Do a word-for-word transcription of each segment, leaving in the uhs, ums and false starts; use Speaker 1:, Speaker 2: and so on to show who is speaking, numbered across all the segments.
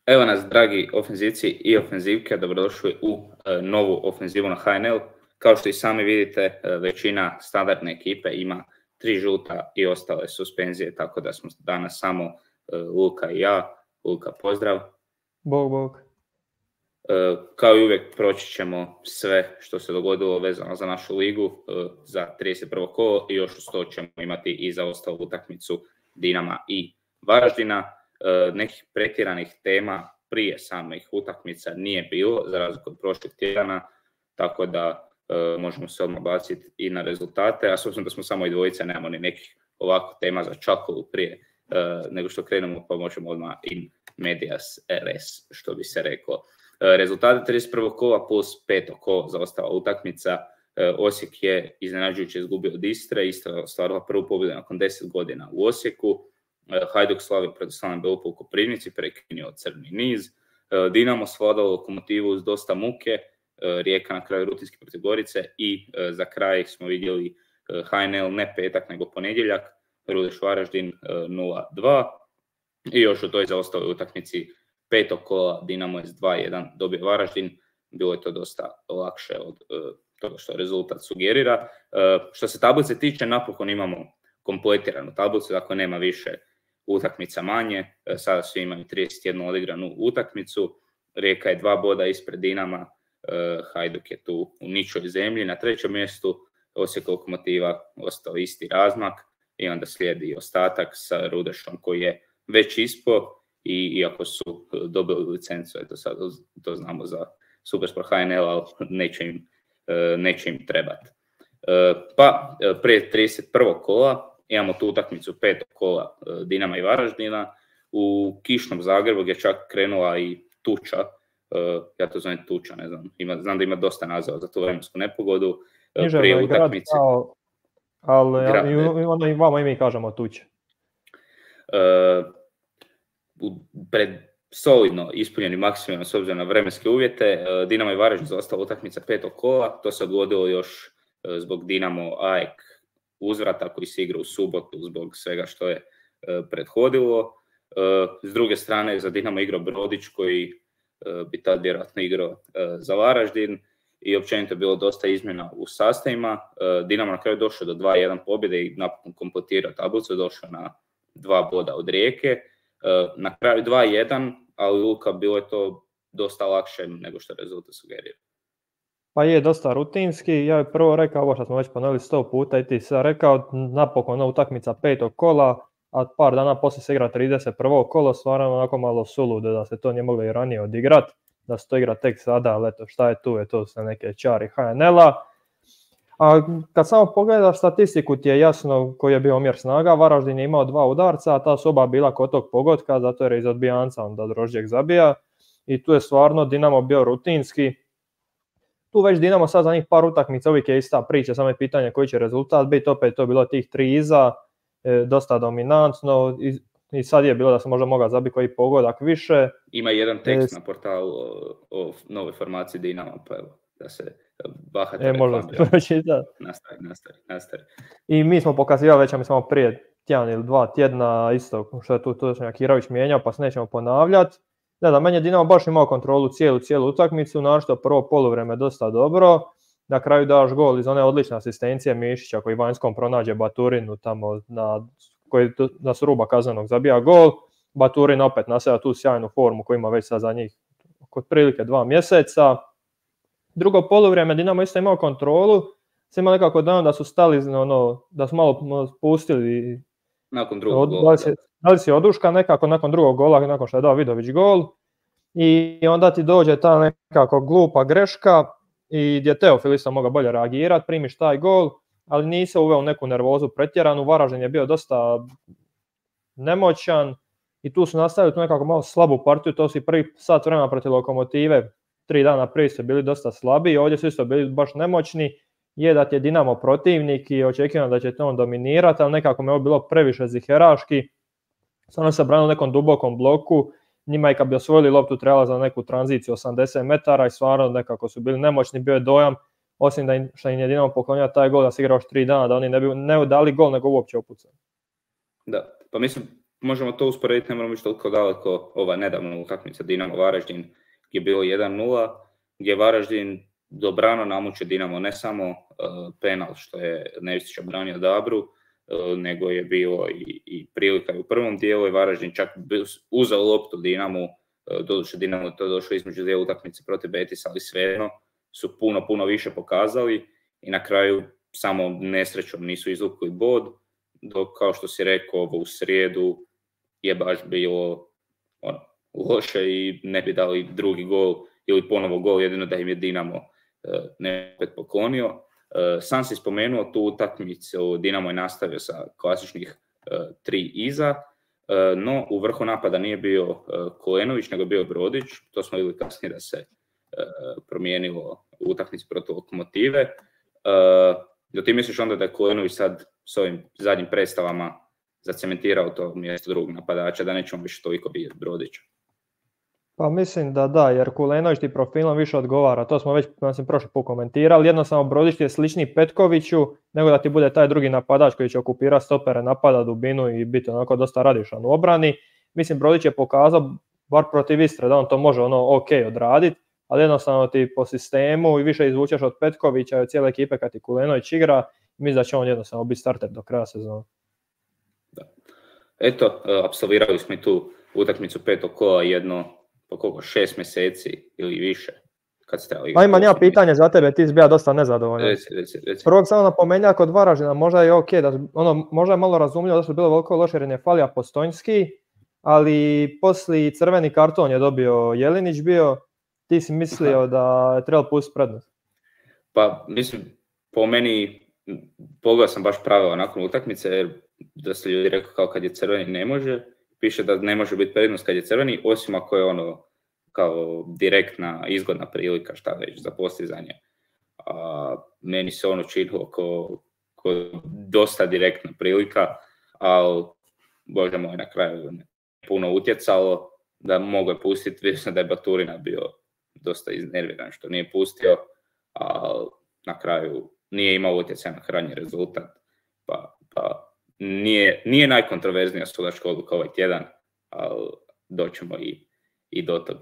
Speaker 1: Evo nas, dragi ofenzivci i ofenzivke, dobrodošli u e, novu ofenzivu na H N L. Kao što i sami vidite, e, većina standardne ekipe ima tri žuta i ostale suspenzije, tako da smo danas samo e, Luka i ja. Luka, pozdrav.
Speaker 2: Bog, bog.
Speaker 1: E, kao i uvijek proći ćemo sve što se dogodilo vezano za našu ligu e, za trideset prvo kolo i još uz to ćemo imati i za ostalu utakmicu Dinama i Varaždina. E, nekih pretjeranih tema prije samih utakmica nije bilo, za razliku od prošlih tjedana, tako da e, možemo se odmah baciti i na rezultate, a s obzirom da smo samo i dvojice, nemamo ni nekih ovako tema za čakolu prije e, nego što krenemo, pa možemo odmah in medias res, što bi se reklo. E, rezultate trideset prvog kola plus peto kolo za ostala utakmica. E, Osijek je iznenađujuće izgubio od Istre, Istra ostvarila prvu pobjedu nakon deset godina u Osijeku. Hajduk slavio protiv Slaven Belupa u Koprivnici, prekinuo crni niz. Dinamo svladao Lokomotivu uz dosta muke, Rijeka na kraju rutinski protiv Gorice i za kraj smo vidjeli H N L ne petak nego ponedjeljak, Rudeš Varaždin nula dva i još u toj zaostaloj utakmici petog kola Dinamo je s dva jedan dobio Varaždin. Bilo je to dosta lakše od toga što rezultat sugerira. Što se tablice tiče, napokon imamo kompletiranu tablicu, dakle nema više utakmica manje, sada svi imaju trideset jednu odigranu utakmicu, Rijeka je dva boda ispred Dinama, Hajduk je tu u ničoj zemlji, na trećem mjestu Osijek Lokomotiva ostao isti razmak i onda slijedi ostatak sa Rudešom koji je već ispod i iako su dobili licencu, eto sad to znamo za Supersport H N L, ali neće im, neće im trebati. Pa prije trideset prvog kola imamo tu utakmicu petog kola Dinama i Varaždina. U kišnom Zagrebu gdje je čak krenula i tuča, ja to zovem tuča, ne znam, ima, znam da ima dosta naziva za tu vremensku nepogodu.
Speaker 2: Književno prije utakmice. Grad, ali grad, i onda i vama i mi kažemo tuča.
Speaker 1: Pred solidno ispunjeni maksimum s obzirom na vremenske uvjete, Dinamo i Varaždin zaostala utakmica petog kola, to se odgodilo još zbog Dinamo A E K uzvrata koji se igra u subotu zbog svega što je e, prethodilo. E, s druge strane, za Dinamo igrao Brodić koji e, bi tad vjerojatno igrao e, za Varaždin i općenito je bilo dosta izmjena u sastavima. E, Dinamo na kraju došao do dva jedan pobjede i napokon kompletirao tablicu, došao na dva boda od Rijeke. E, na kraju dva jedan, ali Luka, bilo je to dosta lakše nego što rezultat sugerira.
Speaker 2: Pa je dosta rutinski, ja bih prvo rekao ovo što smo već ponovili sto puta i ti sam rekao, napokon utakmica petog kola, a par dana poslije se igra trideset prvo kolo, stvarno onako malo suludo da se to nije moglo i ranije odigrati, da se to igra tek sada, ali eto šta je tu, je to su neke čari H N L-a. A kad samo pogledaš statistiku ti je jasno koji je bio omjer snaga, Varaždin je imao dva udarca, a ta su oba bila kod tog pogotka, zato jer je iz odbijanca onda Drožđek zabija i tu je stvarno Dinamo bio rutinski. Tu već Dinamo sad za njih par utakmica, uvijek je ista priča, samo je pitanje koji će rezultat biti, opet to je bilo tih tri iza, e, dosta dominantno i, i sad je bilo da se možda mogao zabiti koji pogodak više.
Speaker 1: Ima jedan tekst e, na portalu o, o novoj formaciji Dinama, pa evo, da se bahate
Speaker 2: e, reklamira.
Speaker 1: Nastavi, nastavi, nastavi.
Speaker 2: I mi smo pokazivali već, mi smo prije tjedan ili dva tjedna isto što je tu, tu Kirović mijenjao, pa se nećemo ponavljati. Ne da, meni je Dinamo baš imao kontrolu cijelu, cijelu utakmicu, našto prvo poluvrijeme dosta dobro, na kraju daš gol iz one odlične asistencije Mišića koji vanjskom pronađe Baturinu tamo na, koji na sruba kaznenog zabija gol, Baturin opet naseda tu sjajnu formu koju ima već sad za njih kod prilike dva mjeseca. Drugo poluvrijeme Dinamo isto imao kontrolu, se ima nekako dan da su stali, ono, da su malo spustili.
Speaker 1: Nakon drugog gola.
Speaker 2: Od, da li si oduška nekako nakon drugog gola, nakon što je dao Vidović gol i onda ti dođe ta nekako glupa greška i gdje Teofil isto mogao bolje reagirati, primiš taj gol, ali nisi uveo neku nervozu pretjeranu, Varaždin je bio dosta nemoćan i tu su nastavili tu nekako malo slabu partiju, to su i prvi sat vremena protiv Lokomotive, tri dana prije su bili dosta slabi i ovdje su isto bili baš nemoćni. Je da ti je Dinamo protivnik i očekivam da će to on dominirati, ali nekako mi je ovo bilo previše ziheraški. Samo se branili u nekom dubokom bloku, njima i kad bi osvojili loptu trebala za neku tranziciju osamdeset metara i stvarno nekako su bili nemoćni, bio je dojam, osim da im, što im je Dinamo poklonio taj gol da se igra još tri dana, da oni ne bi ne dali gol nego uopće opucali.
Speaker 1: Da, pa mislim, možemo to usporediti, ne moramo biti toliko daleko, ova nedavna utakmica Dinamo Varaždin gdje je bilo jedan nula, gdje je Varaždin dobrano namuče Dinamo, ne samo uh, penal što je Nevistić obranio Dabru, uh, nego je bilo i, i prilika i u prvom dijelu i Varaždin čak uzeo loptu Dinamu, uh, doduše Dinamo to došlo između dvije utakmice protiv Betisa, ali svejedno su puno, puno više pokazali i na kraju samo nesrećom nisu izvukli bod, dok kao što si rekao ovo u srijedu je baš bilo ono, loše i ne bi dali drugi gol ili ponovo gol, jedino da im je Dinamo ne opet poklonio. Sam si spomenuo tu utakmicu, Dinamo je nastavio sa klasičnih tri iza, no u vrhu napada nije bio Kulenović, nego je bio Brodić, to smo vidjeli kasnije da se promijenilo u utakmici protiv Lokomotive. Do ti misliš onda da je Kulenović sad s ovim zadnjim predstavama zacementirao to mjesto drugog napadača, da nećemo više toliko vidjeti Brodića?
Speaker 2: Pa mislim da da, jer Kulenović ti profilom više odgovara, to smo već mislim, prošli put komentirali, jednostavno Brodić je slični Petkoviću, nego da ti bude taj drugi napadač koji će okupirati stopere, napada dubinu i biti onako dosta radišan u obrani. Mislim, Brodić je pokazao, bar protiv Istre, da on to može ono ok odraditi, ali jednostavno ti po sistemu i više izvučeš od Petkovića i od cijele ekipe kad ti Kulenović igra, mislim da će on jednostavno biti starter do kraja sezona.
Speaker 1: Da. Eto, apsolvirali smo i tu utakmicu petog kola jedno, po koliko, šest mjeseci ili više. Kad ste
Speaker 2: pa imam ja pitanje za tebe, ti si bio dosta nezadovoljan.
Speaker 1: Reci, reci, reci.
Speaker 2: Prvog samo napomenja kod Varaždina, možda je ok, da, ono, možda je malo razumljivo da su bilo veliko loše jer je falija Postojnski, ali poslije crveni karton je dobio Jelinić bio, ti si mislio da je trebalo pustiti prednost?
Speaker 1: Pa mislim, po meni, pogledao sam baš pravila nakon utakmice, jer da se ljudi rekao kao kad je crveni ne može, piše da ne može biti prednost kad je crveni, osim ako je ono kao direktna, izgodna prilika, šta već, za postizanje. A, meni se ono činilo ko, ko dosta direktna prilika, ali, bože moj, na kraju puno utjecalo, da mogu je pustiti, vidio sam da je Baturina bio dosta iznerviran što nije pustio, ali na kraju nije imao utjecaj na krajnji rezultat, pa, pa nije, nije najkontroverznija sudačka odluka ovaj tjedan, ali doćemo i, i do toga.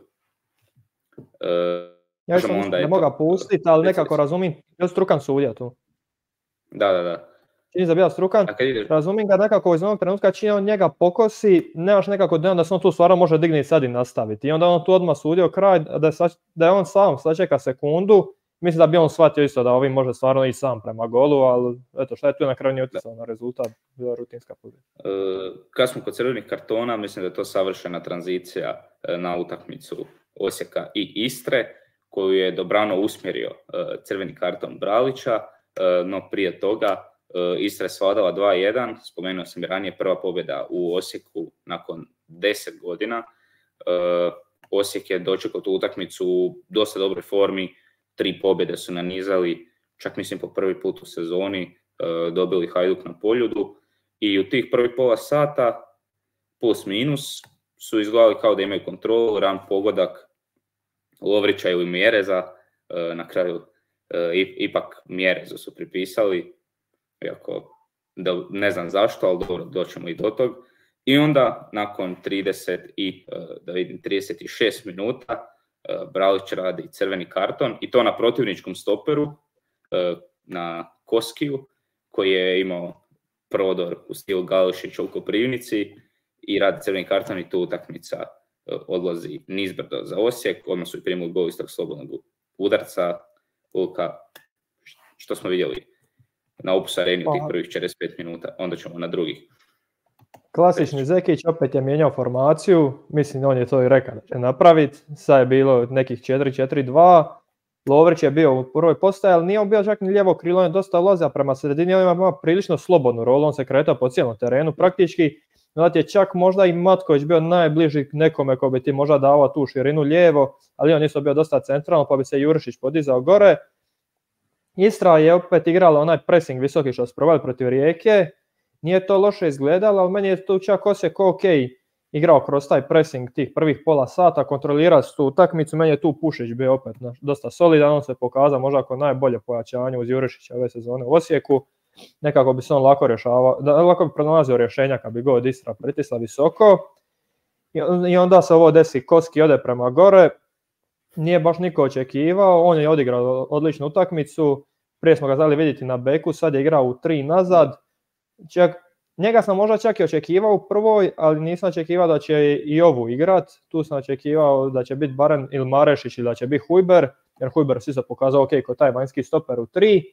Speaker 1: Uh,
Speaker 2: ja sam onda ne moga pustiti, ali nekako razumijem, ja strukan sudija tu.
Speaker 1: Da, da, da.
Speaker 2: Čini za bio strukan, razumijem ga nekako iz onog trenutka čini on njega pokosi, nemaš nekako dojam da se on tu stvarno može dignuti sad i nastaviti. I onda on tu odmah sudio kraj, da je, da je on sam sačeka sekundu, mislim da bi on shvatio isto da ovim može stvarno i sam prema golu, ali eto šta je tu na kraju nije utjecao na rezultat, bila rutinska pobjeda.
Speaker 1: Uh, kad smo kod crvenih kartona, mislim da je to savršena tranzicija na utakmicu Osijeka i Istre, koju je dobrano usmjerio uh, crveni karton Bralića, uh, no prije toga uh, Istra je svladala dva jedan, spomenuo sam i ranije, prva pobjeda u Osijeku nakon deset godina. Uh, Osijek je dočekao tu utakmicu u dosta dobroj formi, tri pobjede su nanizali, čak mislim po prvi put u sezoni, uh, dobili Hajduk na Poljudu i u tih prvih pola sata, plus minus, su izgledali kao da imaju kontrolu, ran pogodak Lovrića ili Mjereza, uh, na kraju uh, ipak Mjerezu su pripisali, iako da, ne znam zašto, ali dobro, doćemo i do tog. I onda, nakon trideset i, uh, da vidim, trideset šest minuta, Bralić radi crveni karton i to na protivničkom stoperu, na Koskiju, koji je imao prodor u stilu Gališića u Koprivnici i radi crveni karton i tu utakmica odlazi nizbrdo za Osijek, odmah su i primili gol iz tog slobodnog udarca, Luka, što smo vidjeli na Opus Areni u tih prvih četrdeset pet minuta, onda ćemo na drugih.
Speaker 2: Klasični Zekić opet je mijenjao formaciju, mislim on je to i rekao da će napraviti, sad je bilo nekih četiri četiri dva, Lovrić je bio u prvoj postaji, ali nije on bio čak ni lijevo krilo, on je dosta ulazio prema sredini, on ima prilično slobodnu rolu, on se kretao po cijelom terenu praktički, znači je čak možda i Matković bio najbliži nekome ko bi ti možda davao tu širinu lijevo, ali on isto bio dosta centralno pa bi se Jurišić podizao gore. Istra je opet igrala onaj pressing visoki što su provali protiv Rijeke, nije to loše izgledalo, ali meni je tu čak Osijek ok igrao kroz taj pressing tih prvih pola sata, kontrolirao tu utakmicu, meni je tu Pušić bio opet dosta solidan, on se pokazao možda ako najbolje pojačanje uz Jurišića ove sezone u Osijeku, nekako bi se on lako rješavao, da, lako bi pronalazio rješenja kad bi god Istra pritisla visoko. I onda se ovo desi, Koski ode prema gore, nije baš niko očekivao, on je odigrao odličnu utakmicu, prije smo ga znali vidjeti na beku, sad je igrao u tri nazad. Čak, njega sam možda čak i očekivao u prvoj, ali nisam očekivao da će i ovu igrat. Tu sam očekivao da će biti barem ili Marešić ili da će biti Hujber, jer Hujber si se pokazao ok kod taj vanjski stoper u tri.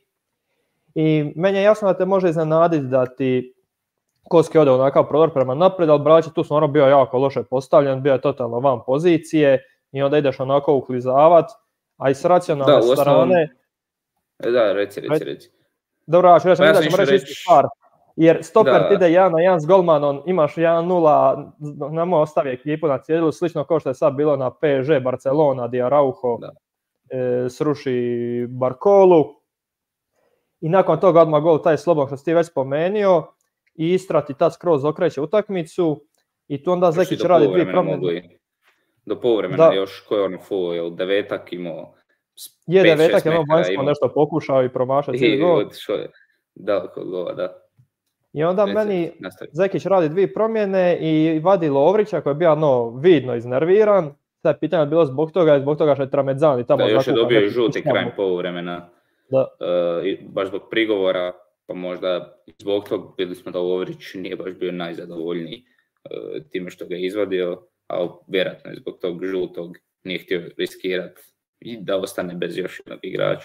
Speaker 2: I meni je jasno da te može iznenaditi da ti Koski ode onakav prodor prema naprijed, ali Brać tu stvarno bio jako loše postavljen, bio je totalno van pozicije i onda ideš onako uklizavat, a i s racionalne da, strane...
Speaker 1: Da, reci, reci, reci.
Speaker 2: Dobro, ja ću reći, pa ja da ćemo reći isti stvar. Jer stoper ti ide jedan na jedan s golmanom, imaš jedan nula, namo ostavi ekipu na cijelu, slično kao što je sad bilo na P S G Barcelona, di Araujo e, sruši Barkolu. I nakon toga odmah gol taj slobodno što si ti već spomenio. I Istra ti tad skroz okreće utakmicu i tu onda Zekić radi dvije promjene.
Speaker 1: Do poluvremena da. Još koji je ono full, je Devetak imao
Speaker 2: je Devetak je ono vanjsko imao... nešto pokušao i promašao cijeli gol.
Speaker 1: Daleko od gola, da.
Speaker 2: I onda Reci, meni nastavi. Zekić radi dvije promjene i vadi Lovrića koji je bio no, vidno iznerviran. Sad pitanje je bilo zbog toga i zbog toga što je Tramedzani tamo
Speaker 1: da, još je dobio žuti krajem poluvremena. Da. Uh, i baš zbog prigovora, pa možda zbog tog vidjeli smo da Lovrić nije baš bio najzadovoljniji uh, time što ga je izvadio, ali vjerojatno je zbog tog žutog nije htio riskirati i da ostane bez još jednog igrača.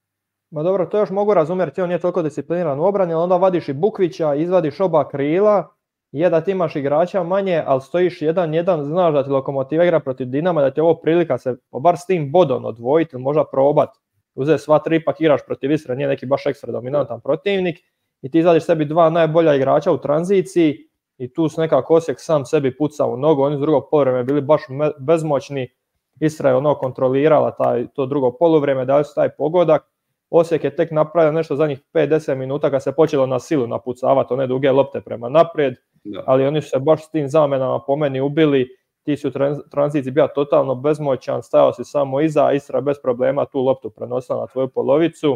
Speaker 2: Ma dobro, to još mogu razumjeti, on nije toliko discipliniran u obrani, ali onda vadiš i Bukvića, izvadiš oba krila, je da ti imaš igrača manje, ali stojiš jedan jedan, znaš da ti Lokomotiva igra protiv Dinama, da ti je ovo prilika se bar s tim bodom odvojiti ili možda probat. Uzeti sva tri, ipak igraš protiv Istre, nije neki baš ekstra dominantan protivnik i ti izvadiš sebi dva najbolja igrača u tranziciji i tu su nekako Osijek sam sebi pucao u nogu, oni s drugog poluvremena bili baš bezmoćni, Istra je ono kontrolirala taj, to drugo poluvrijeme, dali su taj pogodak. Osijek je tek napravio nešto zadnjih pet do deset minuta kad se počelo na silu napucavati one duge lopte prema naprijed, da. Ali oni su se baš s tim zamenama po meni ubili, ti su u tranziciji bio totalno bezmoćan, stajao si samo iza, Istra bez problema tu loptu prenosila na tvoju polovicu.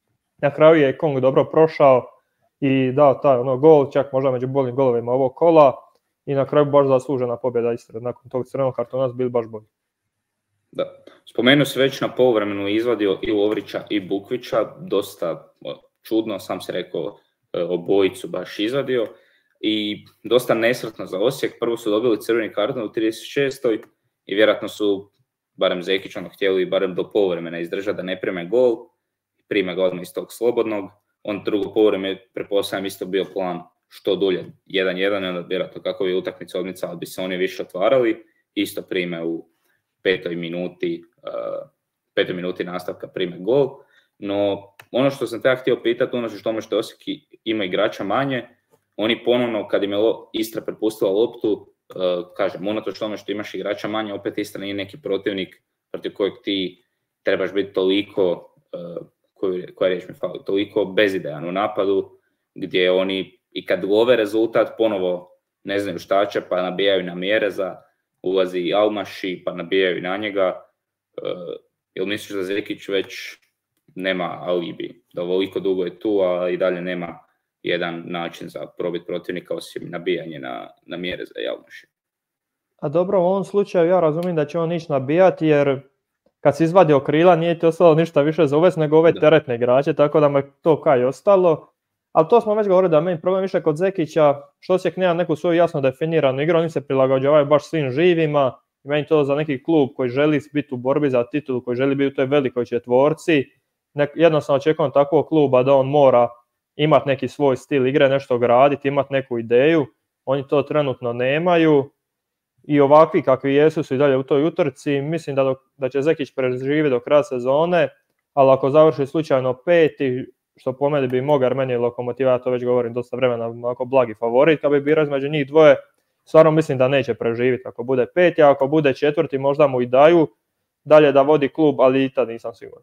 Speaker 2: Na kraju je Kong dobro prošao i dao taj ono gol, čak možda među boljim golovima ovog kola i na kraju baš zaslužena pobjeda Istre, nakon tog crvenog kartona su bili baš bolji.
Speaker 1: Da. Spomenuo se već na poluvremenu izvadio i Lovrića i Bukvića, dosta čudno, sam se rekao, obojicu baš izvadio i dosta nesretno za Osijek. Prvo su dobili crveni karton u trideset šestoj i vjerojatno su, barem Zekić ono htjeli, barem do poluvremena izdržati da ne prime gol, prime ga odmah iz tog slobodnog. On drugo poluvreme, pretpostavljam, isto bio plan što dulje, jedan jedan, onda vjerojatno kako je utakmica odmicala, bi se oni više otvarali, isto prime u petoj minuti, uh, petoj minuti nastavka prime gol, no ono što sam te ja htio pitati, ono što tome što Osijek ima igrača manje, oni ponovno kad im je Istra prepustila loptu, uh, kažem, unatoč tome što imaš igrača manje, opet Istra nije neki protivnik protiv kojeg ti trebaš biti toliko, uh, koju, koja riječ mi fali, toliko bezidejan u napadu, gdje oni i kad love rezultat ponovo ne znaju šta će, pa nabijaju na Mjereza, ulazi i Almaši, pa nabijaju na njega. Uh, jel misliš da Zekić već nema alibi, da ovoliko dugo je tu, a i dalje nema jedan način za probit protivnika osim nabijanje na, na Mjereza i Almaši?
Speaker 2: A dobro, u ovom slučaju ja razumijem da će on ići nabijati, jer kad si izvadio krila nije ti ostalo ništa više za uvest nego ove da. teretne igrače, tako da me to kaj ostalo. Ali to smo već govorili da je meni problem više kod Zekića, što Osijek nema neku svoju jasno definiranu igru, oni se prilagođavaju baš svim živima. I meni to za neki klub koji želi biti u borbi za titulu, koji želi biti u toj velikoj četvorci, nek, jednostavno očekujem takvog kluba da on mora imati neki svoj stil igre, nešto graditi, imati neku ideju. Oni to trenutno nemaju i ovakvi kakvi jesu su i dalje u toj utrci. Mislim da, do, da će Zekić preživjeti do kraja sezone, ali ako završi slučajno peti, što po meni bi mogao, jer meni je Lokomotiva, ja to već govorim dosta vremena, onako blagi favorit, kad bi birao između njih dvoje, stvarno mislim da neće preživjeti ako bude peti, a ako bude četvrti možda mu i daju dalje da vodi klub, ali i tad nisam siguran.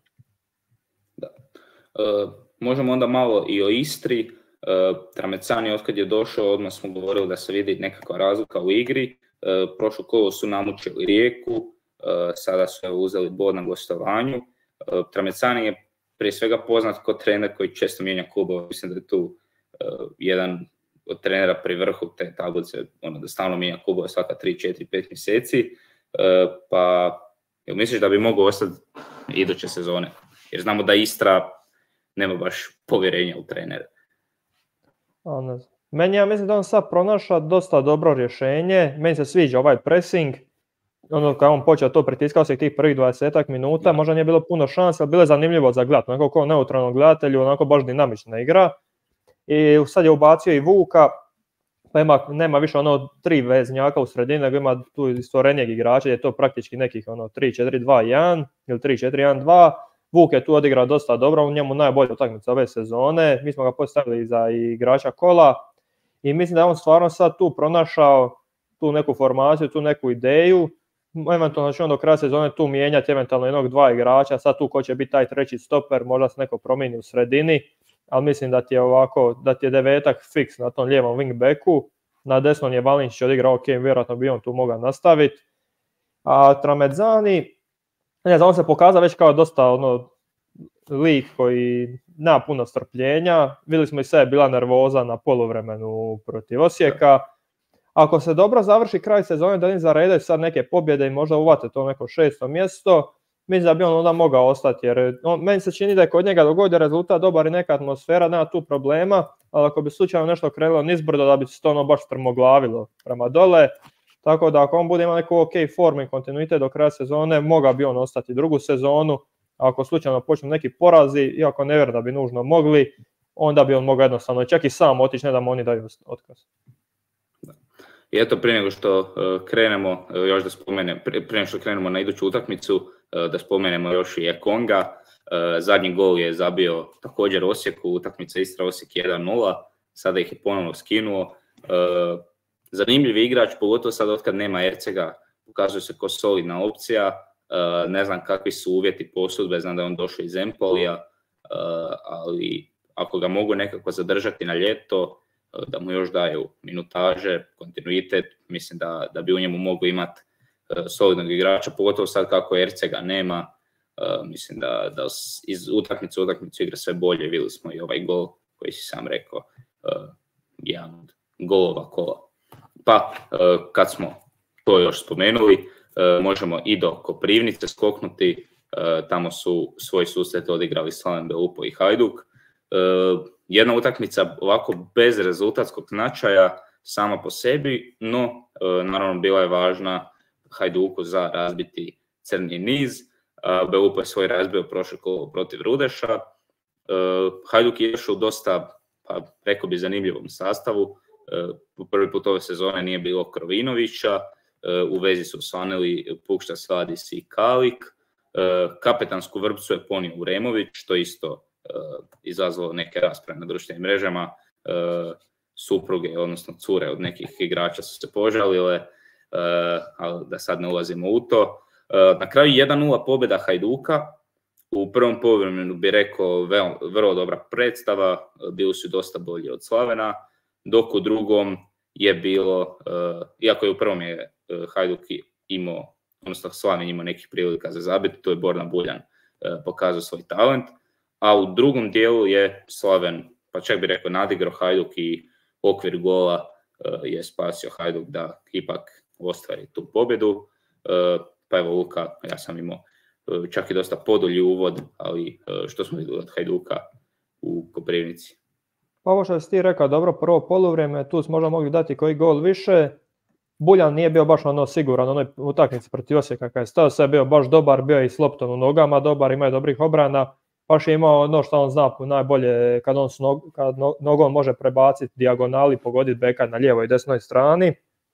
Speaker 1: Da. E, možemo onda malo i o Istri. E, Tramecani otkad je došao, odmah smo govorili da se vidi nekakva razlika u igri. E, prošlo kolo su namučili Rijeku, e, sada su uzeli bod na gostovanju. E, Tramecani je prije svega poznat kao trener koji često mijenja klubova. Mislim da je tu uh, jedan od trenera pri vrhu te tablice, ono da stalno mijenja klubova svaka tri, četiri, pet mjeseci. Uh, pa jel misliš da bi mogao ostati iduće sezone? Jer znamo da Istra nema baš povjerenja u trenere.
Speaker 2: A, ne znam. Meni ja mislim da on sad pronaša dosta dobro rješenje. Meni se sviđa ovaj pressing. Ono kad on počeo to pritiskao se tih prvih dvadesetak minuta, možda nije bilo puno šanse, ali bilo je zanimljivo za gledat. Onako kao neutralnom gledatelju, onako baš dinamična igra. I sad je ubacio i Vuka, pa ima, nema više ono tri veznjaka u sredini, nego ima tu stvorenijeg igrača, je to praktički nekih ono tri četiri dva jedan ili tri četiri jedan dva. Vuk je tu odigrao dosta dobro, u njemu najbolja utakmica ove sezone. Mi smo ga postavili za igrača kola i mislim da je on stvarno sad tu pronašao tu neku formaciju, tu neku ideju. Eventualno će on do kraja sezone tu mijenjati eventualno jednog dva igrača, sad tu ko će biti taj treći stoper, možda se neko promijeni u sredini, ali mislim da ti je ovako, da ti je devetak fiks na tom lijevom wingbacku, na desnom je Valinčić odigrao ok, vjerojatno bi on tu mogao nastaviti. A Tramezzani, ne znam, on se pokazao već kao dosta ono, lik koji nema puno strpljenja, vidjeli smo i sve je bila nervoza na poluvremenu protiv Osijeka. Ako se dobro završi kraj sezone, da im zaredaju sad neke pobjede i možda uvate to neko šesto mjesto, mislim da bi on onda mogao ostati, jer on, meni se čini da je kod njega dogodi rezultat dobar i neka atmosfera, nema tu problema, ali ako bi slučajno nešto krenulo nizbrdo da bi se to ono baš strmoglavilo prema dole, tako da ako on bude imao neku ok formu i kontinuitet do kraja sezone, mogao bi on ostati drugu sezonu, a ako slučajno počnu neki porazi, iako ne vjerujem da bi nužno mogli, onda bi on mogao jednostavno čak i sam otići, ne da mu oni daju otkaz.
Speaker 1: I eto, prije nego što uh, krenemo, uh, još da spomenem, prije nego što krenemo na iduću utakmicu, uh, da spomenemo još i Ekonga. Uh, zadnji gol je zabio također Osijeku, utakmica Istra Osijek jedan nula, sada ih je ponovno skinuo. Uh, zanimljiv igrač, pogotovo sad otkad nema Ercega, ukazuje se kao solidna opcija. Uh, ne znam kakvi su uvjeti posudbe, znam da je on došao iz Empolija, uh, ali ako ga mogu nekako zadržati na ljeto, da mu još daju minutaže, kontinuitet, mislim da, da bi u njemu mogu imati uh, solidnog igrača, pogotovo sad kako Ercega nema, uh, mislim da, da iz utakmice u utakmicu igra sve bolje, vidjeli smo i ovaj gol koji si sam rekao, uh, jedan od golova kola. Pa, uh, kad smo to još spomenuli, uh, možemo i do Koprivnice skoknuti, uh, tamo su svoj susret odigrali Slaven Belupo i Hajduk. Uh, jedna utakmica ovako bez rezultatskog značaja sama po sebi, no uh, naravno bila je važna Hajduku za razbiti crni niz. Uh, Belupo je svoj razbio prošle kolo protiv Rudeša. Uh, Hajduk je još u dosta, pa rekao bi, zanimljivom sastavu. Uh, u prvi put ove sezone nije bilo Krovinovića, uh, u vezi su osvanili Pukšta, Svadis i Kalik. Uh, kapetansku vrpcu je ponio Uremović, što isto Uh, izazvalo neke rasprave na društvenim mrežama. Uh, supruge, odnosno cure od nekih igrača su se požalile, uh, ali da sad ne ulazimo u to. Uh, na kraju jedan nula pobjeda Hajduka. U prvom poluvremenu bi rekao vrlo, vrlo dobra predstava, bili su dosta bolji od Slavena, dok u drugom je bilo, uh, iako je u prvom je uh, Hajduk imao, odnosno Slaven imao nekih prilika za zabiti, to je Borna Buljan uh, pokazao svoj talent. A u drugom dijelu je Slaven, pa čak bi rekao, nadigrao Hajduk i okvir gola uh, je spasio Hajduk da ipak ostvari tu pobjedu. Uh, pa evo Luka, ja sam imao uh, čak i dosta podulji uvod, ali uh, što smo vidjeli od Hajduka u Koprivnici?
Speaker 2: Pa ovo što si ti rekao, dobro, prvo poluvrijeme, tu smo možda mogli dati koji gol više. Buljan nije bio baš ono siguran, onoj utakmici protiv Osijeka kada je stao, sve je bio baš dobar, bio je i s loptom u nogama dobar, ima je dobrih obrana. Baš je imao ono što on zna najbolje, kad on s nog, kad nogom može prebaciti dijagonali, pogoditi beka na lijevoj i desnoj strani.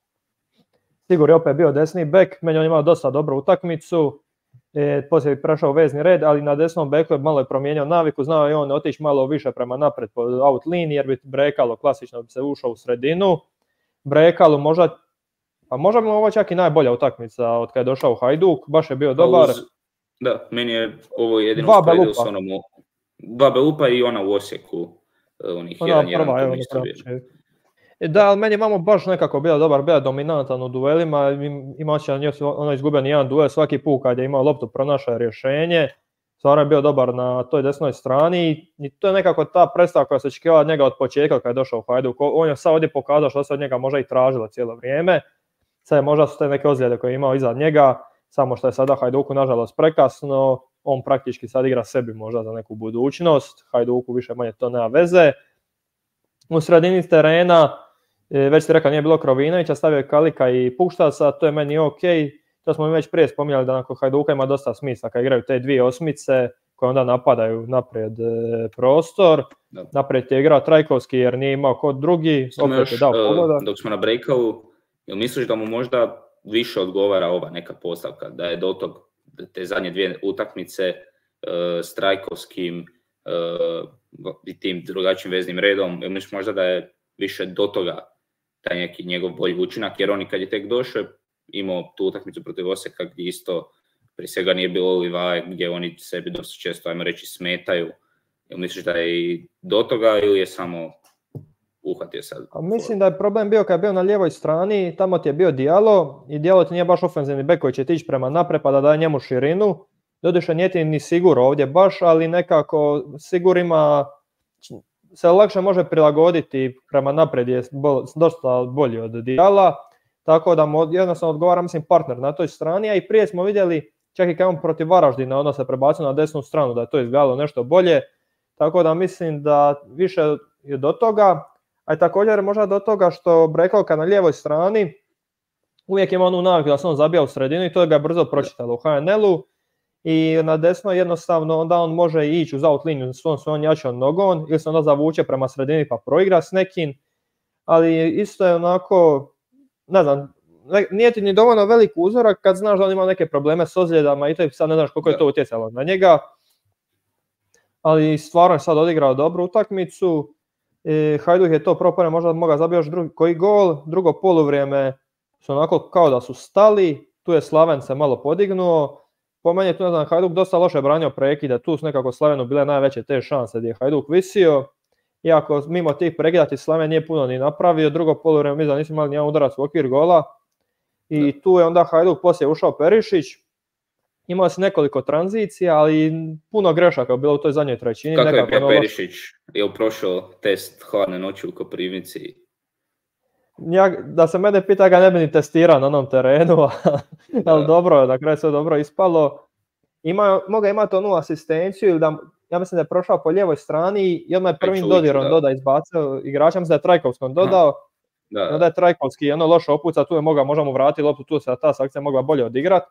Speaker 2: Sigur je opet bio desni bek, meni on imao dosta dobru utakmicu, e, poslije je prešao u vezni red, ali na desnom beku je malo je promijenio naviku, znao je on otići malo više prema napred po out liniji, jer bi brekalo, klasično bi se ušao u sredinu. Brekalo možda, pa možda bi ovo čak i najbolja utakmica od kada je došao u Hajduk, baš je bio dobar.
Speaker 1: Da, meni je ovo jedino usporedio s onom, dva Belupa i ona u Osijeku, onih jedan jedan to isto bio.
Speaker 2: Da, ali meni je vamo baš nekako bio dobar, bio dominantan u duelima, imao će ono izgubio ni jedan duel, svaki put kad je imao loptu pronašao rješenje, stvarno je bio dobar na toj desnoj strani i to je nekako ta predstava koja se očekivala od njega od početka kada je došao u Hajduk. On je sad ovdje pokazao što se od njega možda i tražilo cijelo vrijeme. Sad je možda su te neke ozljede koje je imao iza njega, samo što je sada Hajduku nažalost prekasno, on praktički sad igra sebi možda za neku budućnost, Hajduku više manje to nema veze. U sredini terena, već ti rekao, nije bilo Krovinovića, stavio je Kalika i Puštaca, to je meni ok. To smo mi već prije spominjali da nakon Hajduka ima dosta smisla kad igraju te dvije osmice koje onda napadaju naprijed e, prostor. Da. Naprijed je igrao Trajkovski jer nije imao kod drugi,
Speaker 1: opet još, je dao pogoda. Dok smo na breakovu, jel misliš da mu možda više odgovara ova neka postavka, da je do tog, te zadnje dvije utakmice e, s Trajkovskim e, i tim drugačijim veznim redom, jel misliš možda da je više do toga taj neki njegov bolji učinak, jer oni kad je tek došao imao tu utakmicu protiv Osijeka gdje isto prije svega nije bilo Livaje, gdje oni sebi dosta često, ajmo reći, smetaju. Jel misliš da je i do toga ili je samo uhvatio sad?
Speaker 2: A mislim da je problem bio kad je bio na lijevoj strani, tamo ti je bio Dijalo i Dijalo ti nije baš ofenzivni bek koji će tići prema naprijed pa da daje njemu širinu. Doduše nije ti ni Sigur ovdje baš, ali nekako Sigur ima, se lakše može prilagoditi prema naprijed, je dosta bolji od Dijala. Tako da mu jednostavno odgovara, mislim, partner na toj strani, a i prije smo vidjeli, čak i kad on protiv Varaždina, onda se prebacio na desnu stranu, da je to izgledalo nešto bolje. Tako da mislim da više je do toga, a i također možda do toga što Brekovka na lijevoj strani uvijek ima onu naviku da se on zabija u sredinu i to ga je brzo pročitalo u H N L-u. I na desno jednostavno onda on može ići uz out liniju svom svojom jačom nogom ili se onda zavuče prema sredini pa proigra s nekim, ali isto je onako, ne znam, nije ti ni dovoljno velik uzorak kad znaš da on ima neke probleme s ozljedama i to sad ne znaš koliko je to utjecalo na njega. Ali stvarno je sad odigrao dobru utakmicu. E, Hajduk je to propane, možda mogao zabiti još drugi, koji gol. Drugo poluvrijeme su onako kao da su stali. Tu je Slaven se malo podignuo. Po meni je tu, ne znam, Hajduk dosta loše branio prekida. Tu su nekako Slavenu bile najveće te šanse gdje je Hajduk visio. Iako mimo tih prekida ti Slaven nije puno ni napravio. Drugo poluvrijeme mislim da nisu imali nijedan udarac u okvir gola. I tu je onda Hajduk poslije ušao Perišić. Imao se nekoliko tranzicija, ali puno grešaka je bilo u toj zadnjoj trećini.
Speaker 1: Kako je Pija Perišić? Je li prošao test hladne noći u Koprivnici?
Speaker 2: Ja, da se mene pita, ga ne bi ni testirao na onom terenu, ali dobro je, na kraju sve dobro ispalo. Ima, moga imati onu asistenciju, ili da, ja mislim da je prošao po lijevoj strani i odmah je prvim dodirom doda izbacao igrača, mislim da je Trajkovskom dodao. Da. Onda je Trajkovski ono loše opuca, tu je mogao, možda mu vratiti loptu, tu se ta akcija mogla bolje odigrati.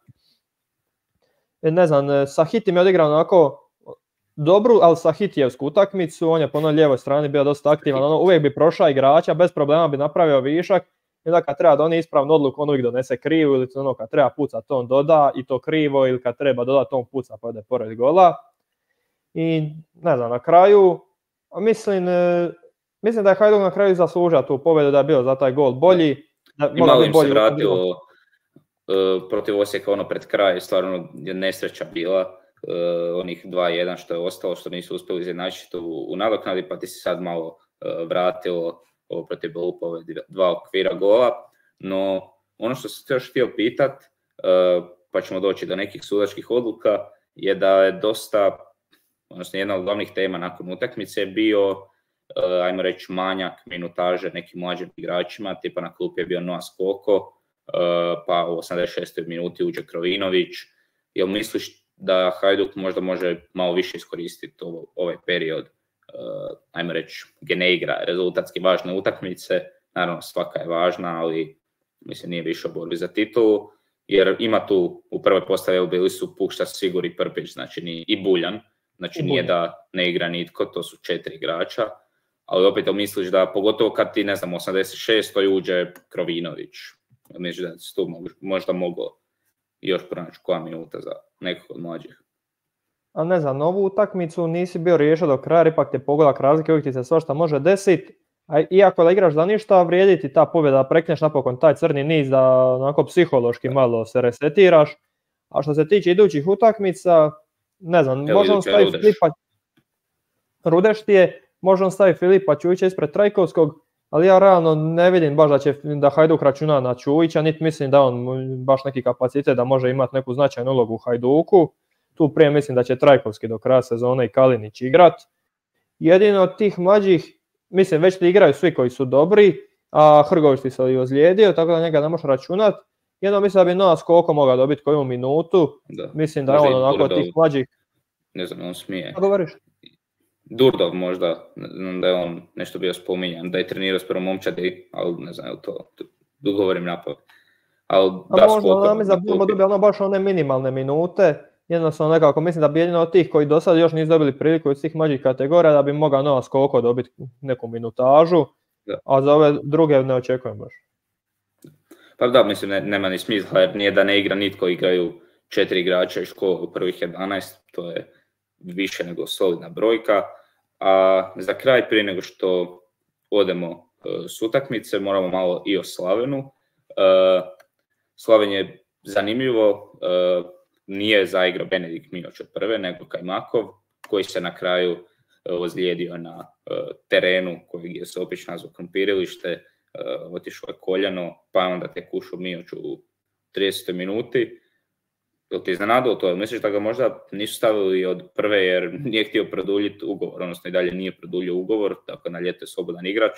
Speaker 2: Ne znam, Sahitim je odigrao onako dobru, ali Sahitijevsku utakmicu, on je po onoj lijevoj strani bio dosta aktivan, ono, uvijek bi prošao igrača, bez problema bi napravio višak, i onda kad treba donijeti ispravnu odluku, on uvijek donese krivu, ili ono, kad treba pucati, on doda i to krivo, ili kad treba dodati, on puca pa ide pored gola. I ne znam, na kraju, mislim, mislim da je Hajduk na kraju zaslužio tu pobjedu, da je bio za taj gol bolji.
Speaker 1: I malo im se vratilo uh, protiv Osijeka ono pred kraj, stvarno je nesreća bila, uh, onih dva jedan što je ostalo, što nisu uspjeli izjednačiti u, u nadoknadi, pa ti se sad malo uh, vratilo ovo protiv Belupa, ove dva okvira gola. No, ono što sam još htio pitat, uh, pa ćemo doći do nekih sudačkih odluka, je da je dosta, odnosno jedna od glavnih tema nakon utakmice je bio, uh, ajmo reći, manjak minutaže nekim mlađim igračima, tipa na klupi je bio Noah Skoko, uh, pa u osamdeset šestoj minuti uđe Krovinović. Jel misliš da Hajduk možda može malo više iskoristiti ovo, ovaj period, uh, ajmo reći, gdje ne igra rezultatski važne utakmice, naravno svaka je važna, ali mislim nije više u borbi za titulu, jer ima tu u prvoj postavi bili su Pukšta, Sigur i Prpić, znači ni, i Buljan, znači nije da ne igra nitko, to su četiri igrača, ali opet misliš da, pogotovo kad ti, ne znam, osamdeset šestoj uđe Krovinović, misliš da se tu možda moglo još pronaći koja minuta za nekog od mlađih?
Speaker 2: A ne znam, novu utakmicu nisi bio riješio do kraja, ipak te pogodak razlike, uvijek ti se svašta može desiti. A iako da igraš za ništa, vrijedi ti ta pobjeda, da prekneš napokon taj crni niz, da onako psihološki malo se resetiraš. A što se tiče idućih utakmica, ne znam, može on staviti Filipa... Rudeš ti je, može on staviti Filipa Čujića ispred Trajkovskog, ali ja realno ne vidim baš da će da Hajduk računa na Čujića, niti mislim da on baš neki kapacitet da može imati neku značajnu ulogu u Hajduku. tu prije mislim da će Trajkovski do kraja sezone i Kalinić igrat. Jedino od tih mlađih, mislim već ti igraju svi koji su dobri, a Hrgović ti se i ozlijedio, tako da njega ne možeš računat. Jedno mislim da bi Noa Skoko mogao dobiti koju minutu,
Speaker 1: da.
Speaker 2: Mislim da je on onako od tih mlađih.
Speaker 1: Ne znam, on smije.
Speaker 2: A govoriš?
Speaker 1: Durdov možda, da je on nešto bio spominjan, da je trenirao s prvom momčadi, ali ne znam, to, to, to govorim napad. Ali
Speaker 2: da, možda, ona, mislim da budemo dobili ono baš one minimalne minute, jednostavno nekako mislim da bi jedino od tih koji do sad još nisu dobili priliku iz tih mlađih kategorija, da bi mogao Noa Skoko dobiti neku minutažu, da. A za ove druge ne očekujem baš.
Speaker 1: Pa da, mislim, ne, nema ni smisla, jer nije da ne igra nitko, igraju četiri igrača iz škole u prvih jedanaest, to je više nego solidna brojka. A za kraj, prije nego što odemo uh, s utakmice, moramo malo i o Slavenu. Uh, Slaven je zanimljivo, uh, nije zaigrao Benedikt Mioć od prve, nego Kajmakov, koji se na kraju uh, ozlijedio na uh, terenu kojeg je se opično nazvao krompirilište, uh, otišlo je koljeno, pa onda tek ušao Mioć u tridesetoj minuti. Jel ti iznenadilo to? Misliš da ga možda nisu stavili od prve jer nije htio produljiti ugovor, odnosno i dalje nije produljio ugovor, tako na ljeto je slobodan igrač,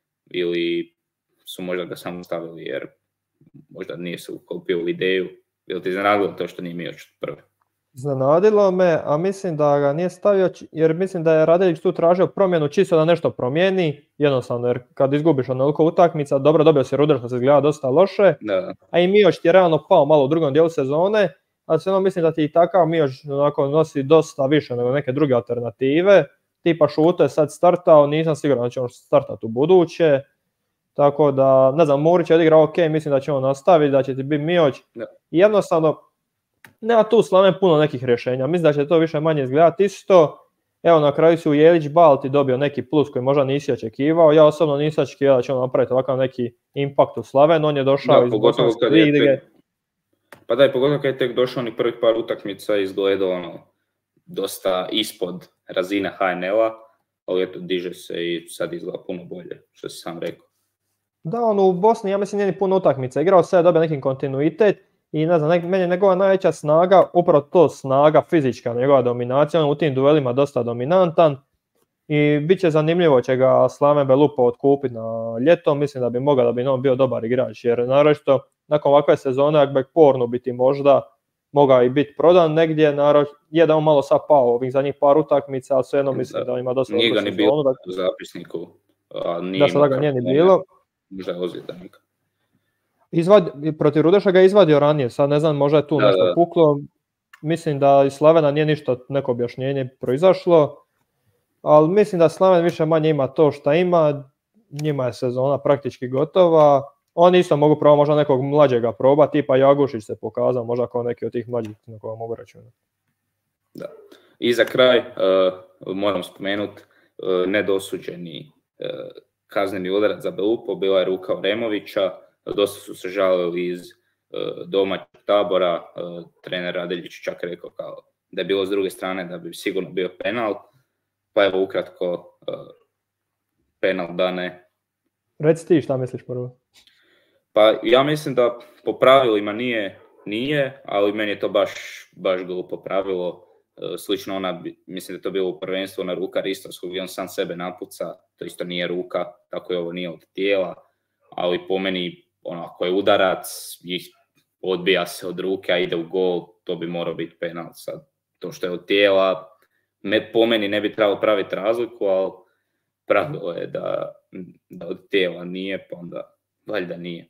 Speaker 1: ili su možda ga samo stavili jer možda nije se uklopio u ideju? Jel ti iznenadilo to što nije Mioć od prve?
Speaker 2: Iznenadilo me, a mislim da ga nije stavio jer mislim da je Radeljić tu tražio promjenu čisto da nešto promijeni, jednostavno jer kad izgubiš onoliko utakmica, dobro dobio si Ruder što se izgleda dosta loše, da. A i Mioć ti je realno pao malo u drugom dijelu sezone, ali sve ono mislim da ti i takav Mioć onako nosi dosta više nego neke druge alternative, tipa Šuto je sad startao, nisam siguran da će on startati u buduće, tako da, ne znam, Murić je odigrao ok, mislim da će on nastaviti, da će ti biti Mioć, da. I jednostavno, nema tu Slaven puno nekih rješenja, mislim da će to više manje izgledati isto, evo na kraju su Jelić Balti dobio neki plus koji možda nisi očekivao, ja osobno nisam očekivao da će on napraviti ovakav neki impact u Slaven, on je došao da, iz Bosanske lige.
Speaker 1: Pa da je pogotovo kad je tek došao ni prvih par utakmica izgledao ono dosta ispod razine H N L-a, ali eto diže se i sad izgleda puno bolje, što si sam rekao.
Speaker 2: Da, on u Bosni, ja mislim, nije ni puno utakmica, igrao se, dobio neki kontinuitet i ne znam, nek, meni je njegova najveća snaga, upravo to snaga fizička, njegova dominacija, on u tim duelima dosta dominantan i bit će zanimljivo će ga Slaven Belupo otkupiti na ljeto, mislim da bi mogao da bi on bio dobar igrač, jer naročito nakon ovakve sezone, ako bi porno biti možda, mogao i biti prodan negdje, naročito je da on malo sad pao ovih zadnjih par utakmica, ali svejedno mislim da, da ima dosta
Speaker 1: nije ga ni bilo da, u zapisniku, a nije
Speaker 2: da sada ga nije ni bilo.
Speaker 1: Možda je ozljedan.
Speaker 2: Izvad, protiv Rudeša ga je izvadio ranije, sad ne znam, možda je tu da, nešto da. puklo, mislim da iz Slavena nije ništa neko objašnjenje proizašlo, ali mislim da Slaven više manje ima to što ima, njima je sezona praktički gotova. Oni isto mogu pravo možda nekog mlađega probati, tipa Jagušić se pokazao, možda kao neki od tih mlađih na koga mogu računati.
Speaker 1: Da. I za kraj uh, moram spomenuti uh, nedosuđeni uh, kazneni udarac za Belupo, bila je ruka Oremovića, dosta su se žalili iz uh, domaćeg tabora, uh, trener Radeljić čak rekao kao da je bilo s druge strane da bi sigurno bio penal, pa evo ukratko uh, penal da ne.
Speaker 2: Reci ti šta misliš prvo?
Speaker 1: Pa ja mislim da po pravilima nije, nije, ali meni je to baš, baš glupo pravilo. Slično ona, mislim da je to bilo u prvenstvu na ruka Ristovskog gdje on sam sebe napuca, to isto nije ruka, tako je ovo nije od tijela, ali po meni ono, ako je udarac i odbija se od ruke, a ide u gol, to bi morao biti penal. Sad, to što je od tijela, me, po meni ne bi trebalo praviti razliku, ali pravilo je da, da od tijela nije, pa onda valjda nije.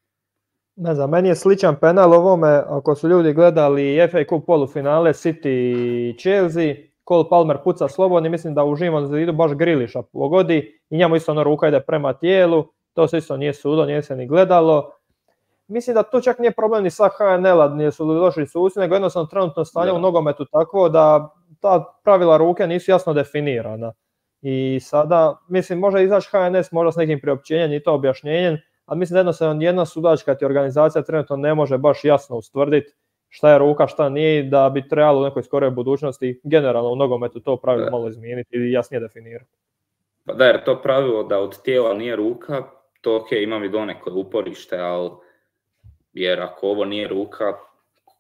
Speaker 2: Ne znam, meni je sličan penal ovome, ako su ljudi gledali F A Cup polufinale City i Chelsea, Cole Palmer puca slobodni, mislim da u živom zidu baš Grealisha pogodi i njemu isto ono ruka ide prema tijelu, to se isto nije sudo, nije se ni gledalo. Mislim da to čak nije problem ni sa H N L-a, nije su došli suci, nego jednostavno trenutno stanje u nogometu takvo da ta pravila ruke nisu jasno definirana. I sada, mislim, može izaći H N S možda s nekim priopćenjem i to objašnjenjem, ali mislim da jednostavno jedna sudačka ti organizacija trenutno ne može baš jasno ustvrditi šta je ruka, šta nije, da bi trebalo u nekoj skoroj budućnosti generalno u nogometu to pravilo malo izmijeniti i jasnije definirati.
Speaker 1: Pa da, jer to pravilo da od tijela nije ruka, to ok, imam i donekle uporište, ali jer ako ovo nije ruka,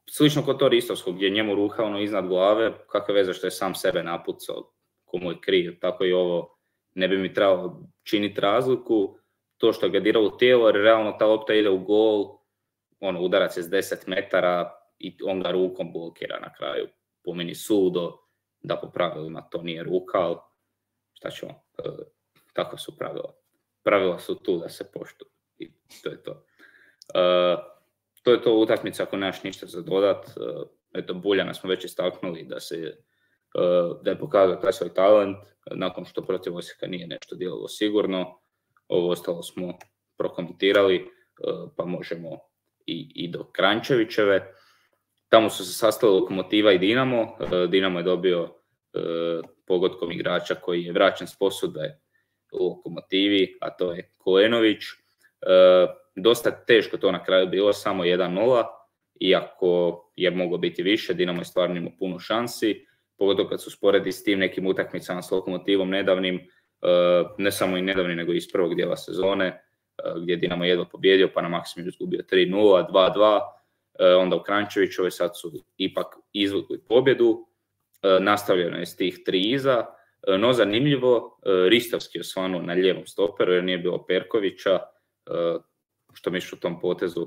Speaker 1: slično kod to Ristovskog, gdje je njemu ruka ono iznad glave, kakve veze što je sam sebe napucao, komu je kriv, tako i ovo ne bi mi trebalo činiti razliku, to što ga dira u tijelo, jer realno ta lopta ide u gol, ono, udarac je s deset metara i on ga rukom blokira na kraju, po meni sudo, da po pravilima to nije ruka, ali šta ćemo, e, tako su pravila. Pravila su tu da se poštuju i to je to. E, to je to utakmica ako nemaš ništa za dodat. E, eto, Buljana smo već istaknuli da se e, da je pokazao taj svoj talent, nakon što protiv Osijeka nije nešto djelovalo sigurno. Ovo ostalo smo prokomentirali, e, pa možemo i, i do Kranjčevićeve. Tamo su se sastali Lokomotiva i Dinamo. E, Dinamo je dobio e, pogodkom igrača koji je vraćen s posude u Lokomotivi, a to je Kolenović. E, dosta teško to na kraju bilo, samo jedan nula, iako je moglo biti više, Dinamo je stvarno imao puno šansi, pogotovo kad su sporedi s tim nekim utakmicama s Lokomotivom nedavnim, e, ne samo i nedavnim, nego iz prvog dijela sezone, e, gdje je Dinamo jedva pobjedio, pa na maksimum izgubio tri nula, dva dva, e, onda u Kranjčevićevoj sad su ipak izvukli pobjedu, e, nastavljeno je s tih tri iza. No zanimljivo, Ristovski je osvanuo na lijevom stoperu jer nije bilo Perkovića. Što misliš o tom potezu?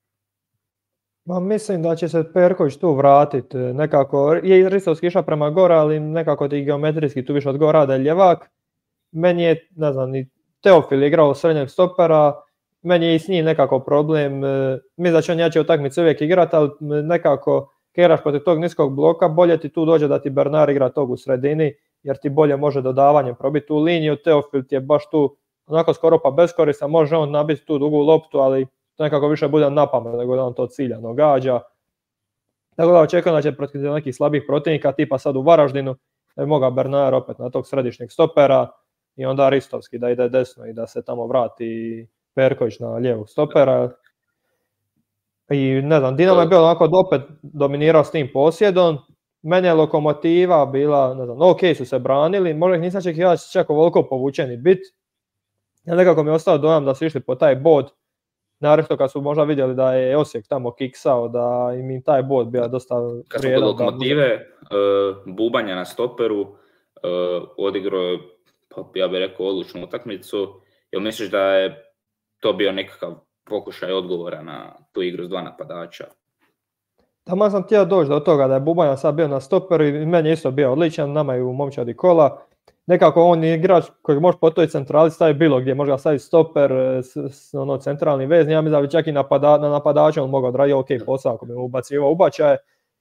Speaker 2: Ma, mislim da će se Perković tu vratiti. Nekako je Ristovski išao prema gore, ali nekako ti geometrijski tu više od gore da je ljevak. Meni je, ne znam, i Teofil igrao srednjeg stopera, meni je i s njim nekako problem. Mislim da će on jače utakmice uvijek igrati, ali nekako kad igraš protiv tog niskog bloka, bolje ti tu dođe da ti Bernard igra tog u sredini, jer ti bolje može dodavanjem probiti tu liniju. Teofil ti je baš tu onako skoro pa beskoristan, može on nabiti tu dugu loptu, ali to nekako više bude napamet nego da on to ciljano gađa. Tako da očekujem da će protiv nekih slabih protivnika, tipa sad u Varaždinu, da je mogao Bernard opet na tog središnjeg stopera i onda Ristovski da ide desno i da se tamo vrati Perković na lijevog stopera. I ne znam, Dinamo je bio onako opet dominirao s tim posjedom. Meni je Lokomotiva bila, ne znam, ok su se branili, možda ih nisam čekio čak ovoliko povučeni bit. Ja nekako mi je ostao dojam da su išli po taj bod, naravno kad su možda vidjeli da je Osijek tamo kiksao, da im je taj bod bio dosta vrijedan.
Speaker 1: Kad smo kod Lokomotive, uh, Bubanja na stoperu, uh, odigrao je, pa ja bih rekao, odlučnu utakmicu. Jel misliš da je to bio nekakav pokušaj odgovora na tu igru s dva napadača?
Speaker 2: Tamo sam htio doći do toga da je Bubanja sad bio na stoperu i meni je isto bio odličan, nama je u momčadi kola. Nekako on je igrač kojeg može po toj centrali staviti bilo gdje, može ga staviti stoper, s, s, ono, centralni vezni, ja mislim da bi čak i napada, na napadača on mogao odraditi ok posao ako bi mu ubacivao ubačaje.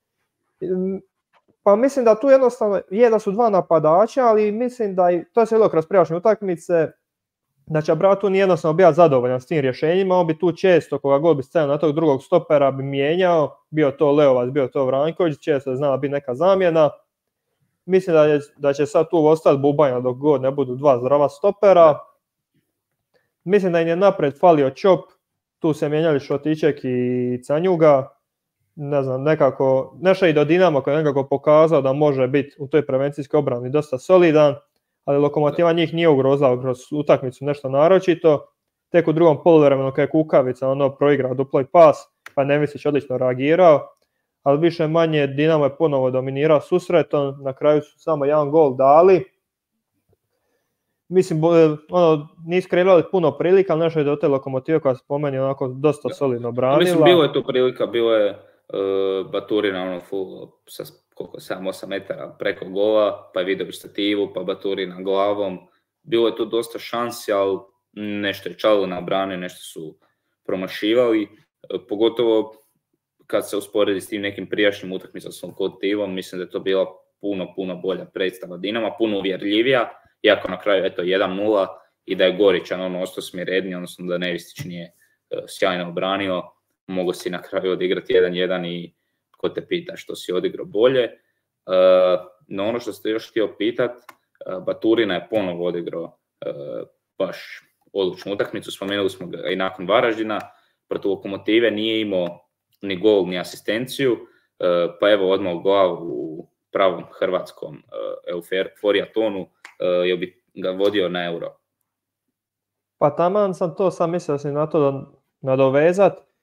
Speaker 2: Pa mislim da tu jednostavno je da su dva napadača, ali mislim da i to se vidjelo kroz prijašnje utakmice, da će Bratun jednostavno bio zadovoljan s tim rješenjima, on bi tu često koga god bi stavio na tog drugog stopera bi mijenjao, bio to Leovac, bio to Vranković, često je znala biti neka zamjena. Mislim da, je, da će sad tu ostati Bubanja dok god ne budu dva zdrava stopera. Mislim da im je naprijed falio Čop, tu se mijenjali Šotiček i Canjuga. Ne znam, nekako, nešto i do Dinamo koji je nekako pokazao da može biti u toj prevencijskoj obrani dosta solidan, ali Lokomotiva njih nije ugrozila kroz utakmicu nešto naročito. Tek u drugom poluvremenu kad je Kukavica ono proigrao duploj pas, pa Nevisić odlično reagirao. Ali više manje Dinamo je ponovo dominirao susretom, na kraju su samo jedan gol dali. Mislim, ono, nisu kreirali puno prilika, ali nešto je do te Lokomotive koja se po meni onako dosta solidno branila.
Speaker 1: Mislim, bilo je tu prilika, bilo je uh, Baturina ono full sa koliko, sedam osam metara preko gola, pa je vidio stativu, pa Baturina glavom. Bilo je tu dosta šansi, ali nešto je čalo na brane, nešto su promašivali, uh, pogotovo kad se usporedi s tim nekim prijašnjim utakmicama s Lokomotivom, mislim da je to bila puno, puno bolja predstava Dinama, puno uvjerljivija, iako na kraju eto jedan nula i da je Goričan ono ostao smiredniji, odnosno da Nevistić nije uh, sjajno obranio, mogu si na kraju odigrati jedan jedan i ko te pita što si odigrao bolje. Uh, no ono što ste još htio pitat, uh, Baturina je ponovo odigrao uh, baš odlučnu utakmicu, spomenuli smo ga i nakon Varaždina, protiv Lokomotive nije imao ni gol, ni asistenciju, pa evo odmah u glavu u pravom hrvatskom euforijatonu, jel bi ga vodio na Euro?
Speaker 2: Pa taman sam to sam mislio sam na to da nadovezat.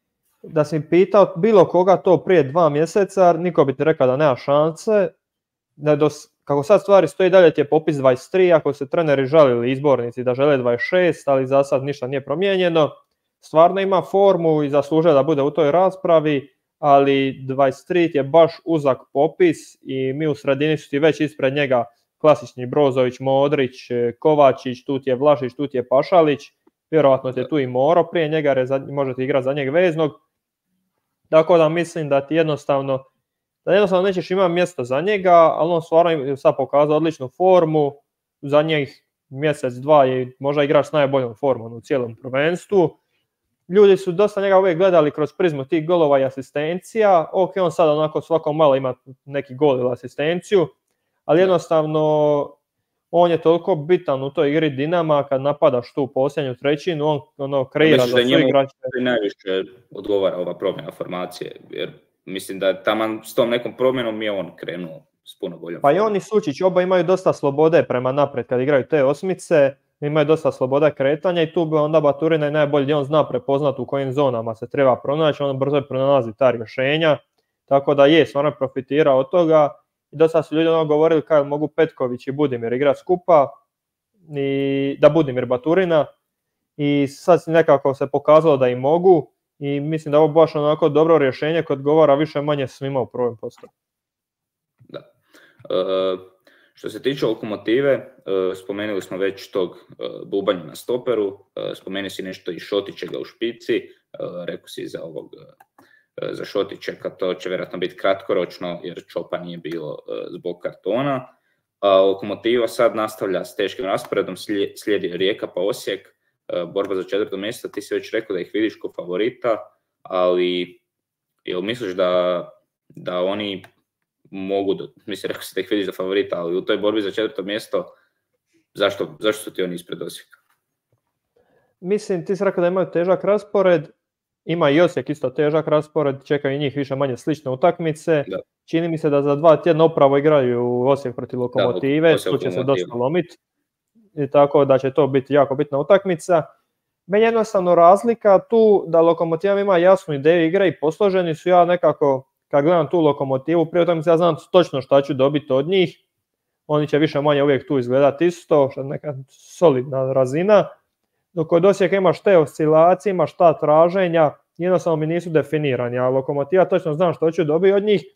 Speaker 2: da si pitao bilo koga to prije dva mjeseca, niko bi ti rekao da nema šanse. Da dos, kako sad stvari stoji, dalje ti je popis dvadeset tri, ako se treneri žalili izbornici da žele dvadeset šest, ali za sad ništa nije promijenjeno. Stvarno ima formu i zaslužuje da bude u toj raspravi, ali dvadeset tri je baš uzak popis i mi u sredini su ti već ispred njega klasični Brozović, Modrić, Kovačić, tu ti je Vlašić, tu ti je Pašalić, vjerojatno ti je tu i Moro prije njega, jer možete igrati za njeg veznog. Tako da mislim da ti jednostavno, da jednostavno nećeš imati mjesto za njega, ali on stvarno sad pokazao odličnu formu, za njih mjesec, dva je možda igrač s najboljom formom u cijelom prvenstvu. Ljudi su dosta njega uvijek gledali kroz prizmu tih golova i asistencija. Ok, on sad onako svako malo ima neki gol ili asistenciju, ali jednostavno on je toliko bitan u toj igri Dinama kad napadaš tu posljednju trećinu, on ono, kreira
Speaker 1: za
Speaker 2: svoj igrač.
Speaker 1: Najviše odgovara ova promjena formacije, jer mislim da taman s tom nekom promjenom je on krenuo s puno boljom.
Speaker 2: Pa i on i Sučić, oba imaju dosta slobode prema naprijed kad igraju te osmice, imaju dosta slobode kretanja i tu bi onda Baturina i najbolji gdje on zna prepoznat u kojim zonama se treba pronaći, on brzo pronalazi ta rješenja, tako da je stvarno profitirao od toga. I dosta su ljudi ono govorili kako mogu Petković i Budimir igrati skupa, i da Budimir Baturina, i sad nekako se pokazalo da i mogu i mislim da je ovo baš onako dobro rješenje koje odgovara više manje svima u prvom postavu.
Speaker 1: Da. E, što se tiče Lokomotive, e, spomenuli smo već tog e, Bubanja na stoperu, e, spomenuli si nešto i Šotićega u špici, e, rekao si za ovog e, za Šotićeka, to će vjerojatno biti kratkoročno jer Čopa nije bilo e, zbog kartona. A Lokomotiva sad nastavlja s teškim rasporedom, slijedi Rijeka pa Osijek, e, borba za četvrto mjesto. Ti si već rekao da ih vidiš kao favorita, ali jel misliš da, da oni mogu, do, mislim rekao si da ih vidiš za favorita, ali u toj borbi za četvrto mjesto zašto, zašto su ti oni ispred Osijeka?
Speaker 2: Mislim, ti si rekao da imaju težak raspored, ima i Osijek isto težak raspored, čekaju i njih više manje slične utakmice. Da. Čini mi se da za dva tjedna upravo igraju Osijek protiv Lokomotive, da, tu će se dosta lomiti, i tako da će to biti jako bitna utakmica. Meni je jednostavno razlika tu da Lokomotiva ima jasnu ideju igre i posloženi su. Ja nekako, kad gledam tu Lokomotivu, prije utakmice ja znam točno šta ću dobiti od njih. Oni će više manje uvijek tu izgledati isto, što je neka solidna razina. Dok od Osijeka imaš te oscilacije, imaš ta traženja, jednostavno mi nisu definirani, a Lokomotiva točno znam što ću dobiti od njih.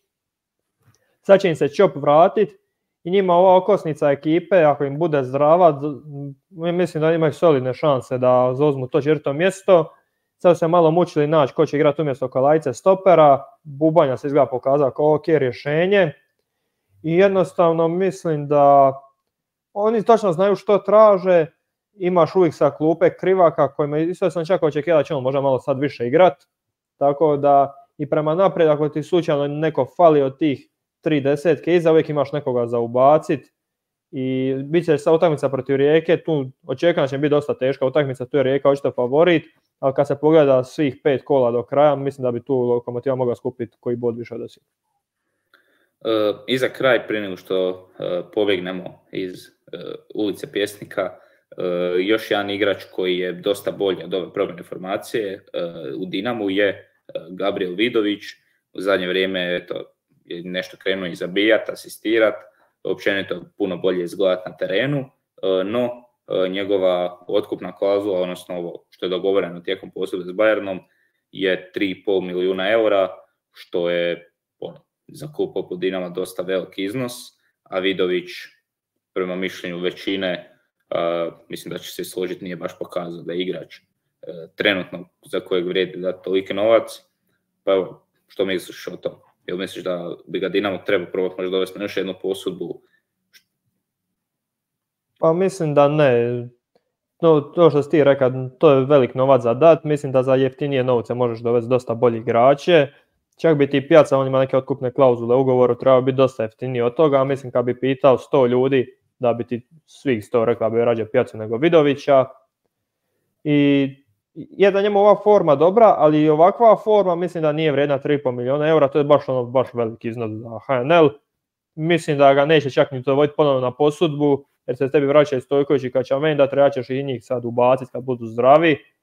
Speaker 2: Sad će im se Čop vratiti i njima ova okosnica ekipe, ako im bude zdrava, mislim da imaju solidne šanse da zauzmu to četvrto mjesto. Sad su se malo mučili naći ko će igrati umjesto Kalajice stopera, Bubanja se izgleda pokazao kao ok rješenje i jednostavno mislim da oni točno znaju što traže. Imaš uvijek sa klupe Krivaka kojima isto sam čak očekivao da će on možda malo sad više igrat, tako da i prema naprijed ako ti slučajno neko fali od tih tri desetke iza, uvijek imaš nekoga za ubacit i bit će sa utakmica protiv Rijeke, tu očekujem da će biti dosta teška utakmica, tu je Rijeka očito favorit, ali kad se pogleda svih pet kola do kraja, mislim da bi tu Lokomotiva mogla skupiti koji bod više od Osijeka.
Speaker 1: Uh, I za kraj, prije nego što uh, pobjegnemo iz uh, ulice Pjesnika, Uh, još jedan igrač koji je dosta bolji od ove promjene formacije uh, u Dinamu je uh, Gabriel Vidović. U zadnje vrijeme eto, je nešto krenuo i zabijati, asistirati, općenito puno bolje izgledati na terenu, uh, no uh, njegova otkupna klauzula, odnosno ovo što je dogovoreno tijekom posjeda s Bayernom, je tri i pol milijuna eura, što je ono, za klub poput Dinama dosta velik iznos, a Vidović prema mišljenju većine Uh, mislim da će se složiti, nije baš pokazao da je igrač uh, trenutno za kojeg vrijedi dati toliki novac. Pa evo, što misliš o tom? Jel misliš da bi ga Dinamo trebao probati možda dovesti na još jednu posudbu?
Speaker 2: Pa mislim da ne. No, to što si ti rekao, to je velik novac za dat. Mislim da za jeftinije novce možeš dovesti dosta bolji igrače. Čak bi ti Pijaca, on ima neke otkupne klauzule u ugovoru, treba biti dosta jeftiniji od toga. Mislim kad bi pitao sto ljudi, da bi ti svih sto rekla bi rađe Pijacu nego Vidovića. I je da njemu ova forma dobra, ali i ovakva forma mislim da nije vrijedna tri i pol milijuna eura, to je baš ono baš veliki iznos za H N L. Mislim da ga neće čak ni dovoditi ponovno na posudbu, jer se tebi vraćaju Stojković i Kačamen, da treba ćeš i njih sad ubaciti kad budu zdravi.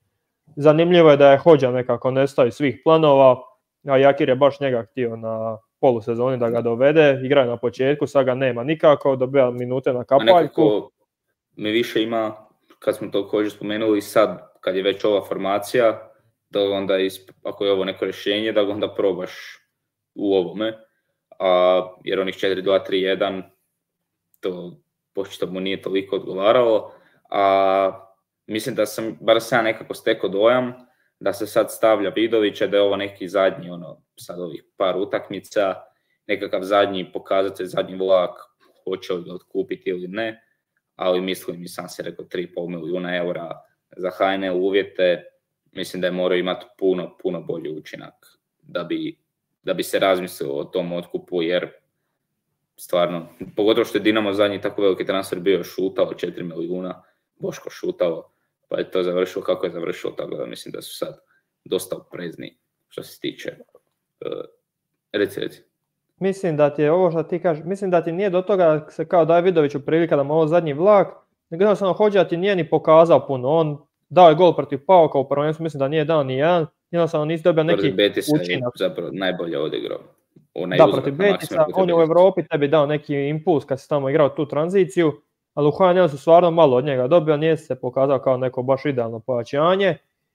Speaker 2: zanimljivo je da je Hođa nekako nestao iz svih planova, a Jakir je baš njega htio na polusezoni da ga dovede, igra na početku, sad ga nema nikako, dobija minute na kapaljku.
Speaker 1: Mi više ima, kad smo to Hođu spomenuli, sad kad je već ova formacija, da onda, ako je ovo neko rješenje, da ga onda probaš u ovome, a, jer onih četiri dva tri jedan, to počito mu nije toliko odgovaralo, a mislim da sam, bar sam nekako stekao dojam, da se sad stavlja Vidovića, da je ovo neki zadnji, ono, sad ovih par utakmica, nekakav zadnji pokazatelj, zadnji vlak, hoće li ga otkupiti ili ne, ali mislim, i sam se rekao, tri i pol milijuna eura za H N L uvjete, mislim da je morao imati puno, puno bolji učinak da bi, da bi se razmislilo o tom otkupu, jer stvarno, pogotovo što je Dinamo zadnji tako veliki transfer bio, šutao četiri milijuna, Boško šutao, pa je to završilo kako je završilo, tako da mislim da su sad dosta oprezni što se tiče. Uh, reci, reci.
Speaker 2: Mislim da ti je ovo što ti kažeš, mislim da ti nije do toga se kao daje Vidoviću prilika da mu ovo zadnji vlak, nego jednostavno Hođa ti nije ni pokazao puno, on dao je gol protiv Pauka u prvenstvu, mislim da nije dao ni jedan, jednostavno nisi dobio neki učinak.
Speaker 1: Zapravo najbolje odigrao.
Speaker 2: Da, protiv Betica, on je u Europi tebi dao neki impuls kad si tamo igrao tu tranziciju, ali u H N L su stvarno malo od njega dobio, nije se pokazao kao neko baš idealno pojačanje.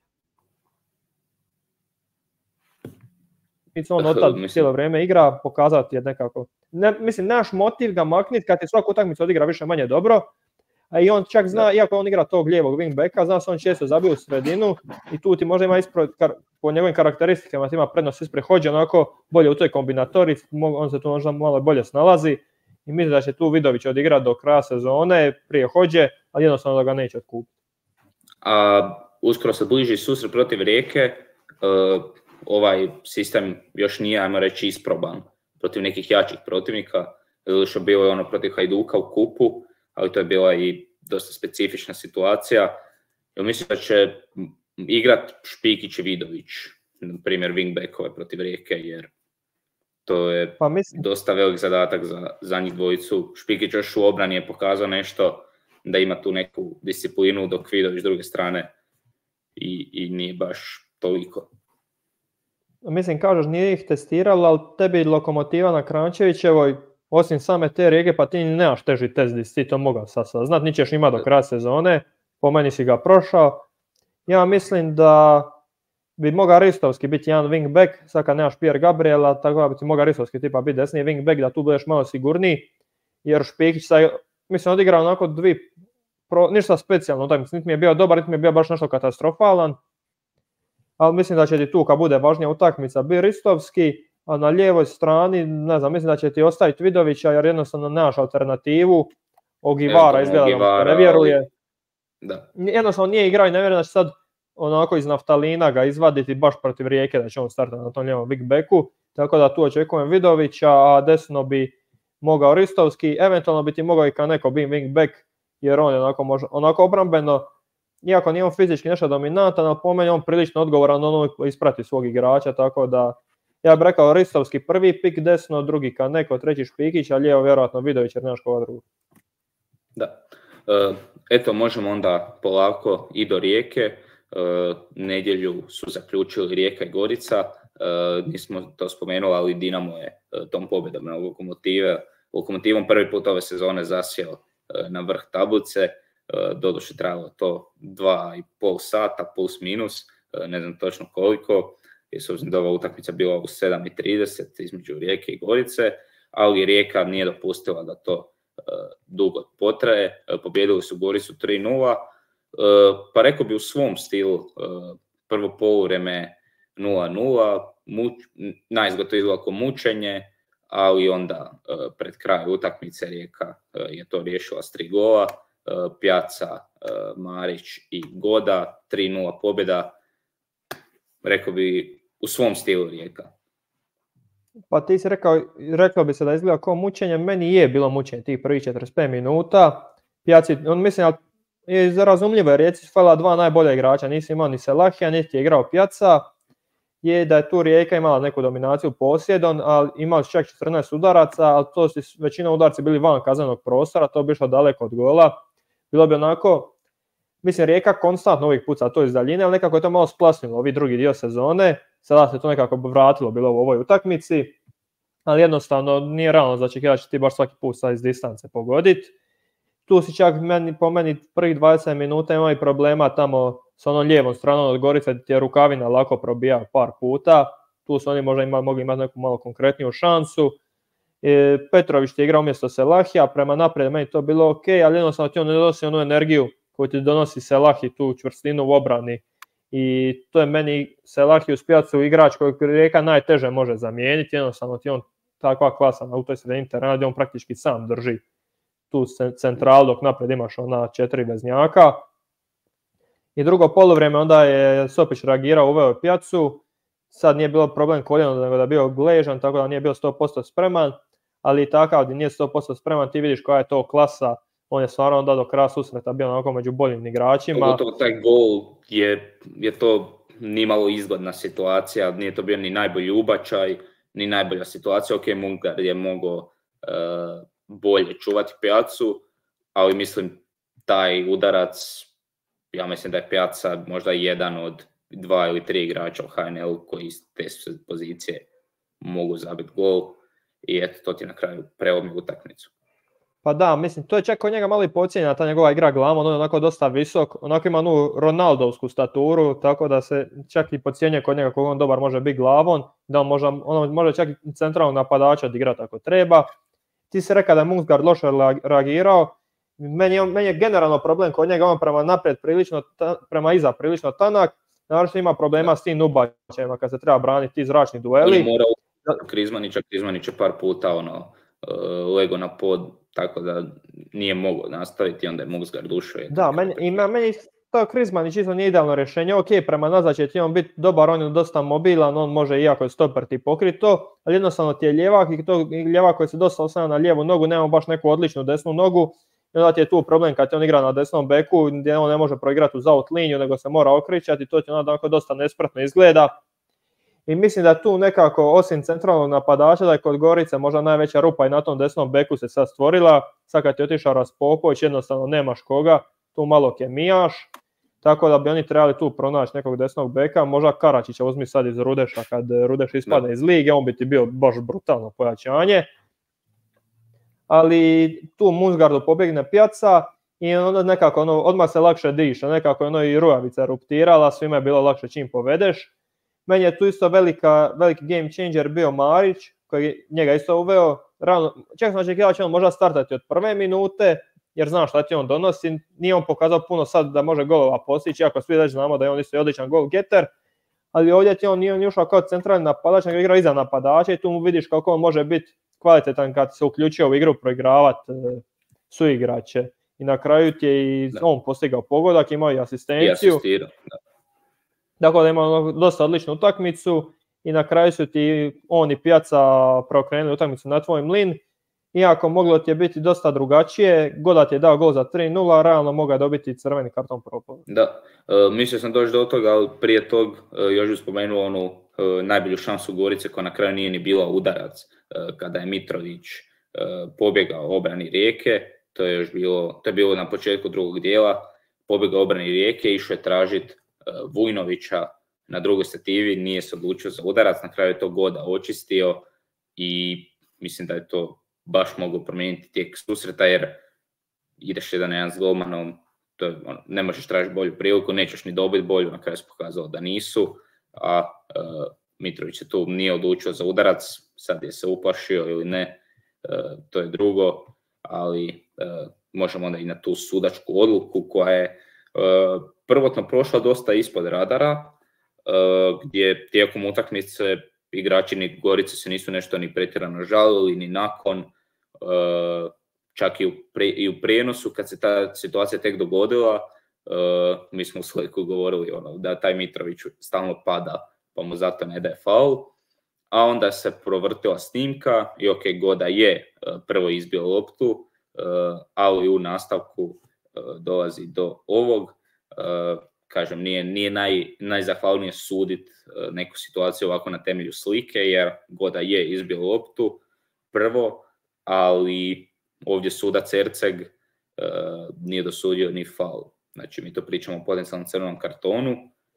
Speaker 2: I on od tad cijelo vrijeme igra, pokazati je nekako, ne, mislim, naš motiv ga makniti kad ti svaku utakmicu odigra više manje dobro, a i on čak zna, iako on igra tog lijevog wingbacka, zna se on često zabije u sredinu i tu ti možda ima ispred, po njegovim karakteristikama ima prednost ispred Hođe, onako bolje u toj kombinatorici, on se tu možda malo bolje snalazi i mislim da će tu Vidović odigrati do kraja sezone prije Hođe, ali jednostavno da ga neće otkupiti.
Speaker 1: A uskoro se bliži susret protiv Rijeke, uh, ovaj sistem još nije, ajmo reći, isproban protiv nekih jačih protivnika, ili što bilo je ono protiv Hajduka u kupu, ali to je bila i dosta specifična situacija. Ja mislim da će igrat Špikić i Vidović, na primjer wingbackove protiv Rijeke, jer to je
Speaker 2: pa mislim...
Speaker 1: dosta velik zadatak za, za njih dvojicu. Špikić još u obrani je pokazao nešto, da ima tu neku disciplinu, dok Vidović s druge strane i, i nije baš toliko.
Speaker 2: Mislim, kažeš, nije ih testirala, ali tebi Lokomotiva na Krančevićevoj, osim same te Rijeke, pa ti nemaš teži test gdje si ti to mogao sad saznat, ni ćeš imati do kraja sezone, po meni si ga prošao. Ja mislim da bi mogao Ristovski biti jedan wingback, sad kad nemaš Pierre Gabriela, tako da bi ti mogao Ristovski tipa biti desni wingback, da tu budeš malo sigurniji, jer Špikić sad, mislim, odigrao onako dvi, pro, ništa specijalno, tako, niti mi je bio dobar, niti mi je bio baš nešto katastrofalan, ali mislim da će ti tu, kad bude važnija utakmica, biti Ristovski, a na lijevoj strani, ne znam, mislim da će ti ostaviti Vidovića, jer jednostavno nemaš alternativu, Ogivara izgleda da ne vjeruje.
Speaker 1: Da.
Speaker 2: Jednostavno nije igrao i ne vjeruje da će sad onako iz naftalina ga izvaditi baš protiv Rijeke, da će on startati na tom lijevom wingbacku, tako da tu očekujem Vidovića, a desno bi mogao Ristovski, eventualno bi ti mogao i Kaneko biti wingback, jer on je onako, možda, onako obrambeno, iako nije on fizički nešto dominantan, ali po meni on prilično odgovoran, ono isprati svog igrača, tako da ja bih rekao Ristovski prvi pik desno, drugi Kaneko, treći Špikić, a lijevo vjerojatno Vidović jer nemaš koga drugo.
Speaker 1: Da. Uh, eto, možemo onda polako i do Rijeke. Uh, nedjelju su zaključili Rijeka i Gorica. Uh, nismo to spomenuli, ali Dinamo je uh, tom pobjedom na Lokomotive. Lokomotivom prvi put ove sezone zasjeo uh, na vrh tablice. Uh, doduše trajalo to dva i pol sata plus minus, uh, ne znam točno koliko. Jer su da ova utakmica bila u sedam i trideset između Rijeke i Gorice, ali Rijeka nije dopustila da to uh, dugo potraje. Uh, pobjedili su Goricu tri nula, uh, pa rekao bi u svom stilu, uh, prvo poluvrijeme nula nula, muč, naizgled to izgleda kao mučenje, ali onda uh, pred kraj utakmice Rijeka uh, je to riješila s tri gola, uh, Pjaca, uh, Marić i Goda, tri nula pobjeda, rekao bi u svom stilu Rijeka.
Speaker 2: Pa ti si rekao, rekao bi se da izgleda kao mučenje, meni je bilo mučenje tih prvih četrdeset pet minuta. Pjaci, on mislim, je razumljivo jer Rijeci su falila dva najbolja igrača, nisi imao ni Selahija, niti je igrao Pjaca. Je da je tu Rijeka imala neku dominaciju posjedom, ali imali su čak četrnaest udaraca, ali to su većina udarci bili van kaznenog prostora, to bi išlo daleko od gola. Bilo bi onako, mislim, Rijeka konstantno uvijek puca to iz daljine, ali nekako je to malo splasnilo ovi drugi dio sezone, sada se to nekako vratilo bilo u ovoj utakmici, ali jednostavno nije realno za očekivati da će ti baš svaki put sad iz distance pogoditi. Tu si čak meni, po meni prvih dvadeset minuta imali problema tamo s onom lijevom stranom od Gorice gdje je Rukavina lako probijao par puta. Tu su oni možda imali, mogli imati neku malo konkretniju šansu. E, Petrović ti igra umjesto Selahija, prema naprijed meni to bilo ok, ali jednostavno ti on ne donosi onu energiju koju ti donosi Selahi, tu čvrstinu u obrani. I to je meni Selahi uz Pijacu igrač kojeg Rijeka najteže može zamijeniti, jednostavno ti on takva klasa u toj sredini terena gdje on praktički sam drži tu centralu dok naprijed imaš ona četiri veznjaka. I drugo poluvrijeme onda je Sopić reagirao, uveo je Pijacu, sad nije bilo problem koljeno nego da je bio gležan, tako da nije bio sto posto spreman, ali takav gdje nije sto posto spreman ti vidiš koja je to klasa, on je stvarno onda do kraja susreta bio onako među boljim igračima.
Speaker 1: Pogotovo taj gol je, je to nimalo izgledna situacija, nije to bio ni najbolji ubačaj, ni najbolja situacija, ok, Mungar je mogao uh, bolje čuvati Pijacu, ali mislim taj udarac, ja mislim da je Pijaca možda jedan od dva ili tri igrača u H N L-u koji iz te pozicije mogu zabiti gol i eto, to ti na kraju prelomi utakmicu.
Speaker 2: Pa da, mislim, to je čak kod njega malo i pocijenjena ta njegova igra glavom, on je onako dosta visok, onako ima onu Ronaldovsku staturu, tako da se čak i pocijenjuje kod njega koliko on dobar može biti glavom, da on može, on može čak i centralnog napadača odigrati ako treba. Ti si rekao da je Munksgaard loše reagirao, meni je, meni je generalno problem kod njega, on prema naprijed prilično, prema iza prilično tanak, naravno ima problema s tim ubačajima kad se treba braniti ti zračni dueli.
Speaker 1: On mora u Krizmanića, Krizmanić je par puta ono, uh, lego na pod, tako da nije mogao nastaviti, onda je Munksgaard ušao.
Speaker 2: Da, meni, i meni to Krizmanić isto nije idealno rješenje, ok, prema nazad će ti on biti dobar, on je dosta mobilan, on može iako je stoper ti pokriti to, ali jednostavno ti je ljevak i to ljevak koji se dosta oslanja na lijevu nogu, nema baš neku odličnu desnu nogu, i onda ti je tu problem kad ti on igra na desnom beku, gdje on ne može proigrati uz out liniju, nego se mora okrećati, to ti onda dosta nespretno izgleda. I mislim da tu nekako, osim centralnog napadača, da je kod Gorice možda najveća rupa i na tom desnom beku se sad stvorila. Sad kad ti je otišao Raspopović, jednostavno nemaš koga, tu malo kemijaš. Tako da bi oni trebali tu pronaći nekog desnog beka, možda Karačića uzmi sad iz Rudeša, kad Rudeš ispadne da. iz lige, on bi ti bio baš brutalno pojačanje. Ali tu Munksgaardu pobjegne Pijaca i onda nekako ono, odmah se lakše diše, nekako ono i Rujavica eruptirala, svima je bilo lakše čim povedeš. Meni je tu isto velika, veliki game changer bio Marić, koji njega isto uveo. Ravno, čak sam očekivao da će on možda startati od prve minute, jer znam šta ti on donosi. Nije on pokazao puno sad da može golova postići, ako svi već znamo da je on isto odličan gol getter. Ali ovdje ti on nije on ušao kao centralni napadač, nego igra iza napadača i tu mu vidiš kako on može biti kvalitetan kad se uključio u igru proigravati e, suigrače. I na kraju ti je i on postigao pogodak, imao i asistenciju. I asistirao, da. Dakle, da ima dosta odličnu utakmicu i na kraju su ti on i Pijaca preokrenuli utakmicu na tvoj mlin. Iako moglo ti je biti dosta drugačije, Godat je dao gol za tri nula, realno mogao dobiti crveni karton propao.
Speaker 1: Da, e, mislio sam doći do toga, ali prije tog e, još bih spomenuo onu e, najbolju šansu Gorice koja na kraju nije ni bila udarac, e, kada je Mitrović e, pobjegao obrani Rijeke, to je još bilo, to je bilo na početku drugog dijela, pobjegao obrani Rijeke, išao je tražiti Vujnovića na drugoj stativi, nije se odlučio za udarac, na kraju je to Goda očistio i mislim da je to baš moglo promijeniti tijek susreta jer ideš jedan jedan s golmanom, to je, ono, ne možeš tražiti bolju priliku, nećeš ni dobiti bolju, na kraju se pokazalo da nisu, a uh, Mitrović se tu nije odlučio za udarac, sad je se uplašio ili ne, uh, to je drugo, ali uh, možemo onda i na tu sudačku odluku koja je uh, prvotno prošla dosta ispod radara, uh, gdje tijekom utakmice igrači ni Gorice se nisu nešto ni pretjerano žalili, ni nakon, uh, čak i u, pre, i u prijenosu kad se ta situacija tek dogodila, uh, mi smo u sliku govorili ono, da taj Mitrović stalno pada, pa mu zato ne daje faul, a onda se provrtila snimka i ok, Goda je uh, prvo izbio loptu, uh, ali u nastavku uh, dolazi do ovog. Uh, kažem, nije, nije naj, najzahvalnije suditi uh, neku situaciju ovako na temelju slike, jer Goda je izbio loptu prvo, ali ovdje sudac Erceg uh, nije dosudio ni faul. Znači mi to pričamo o potencijalnom crvenom kartonu,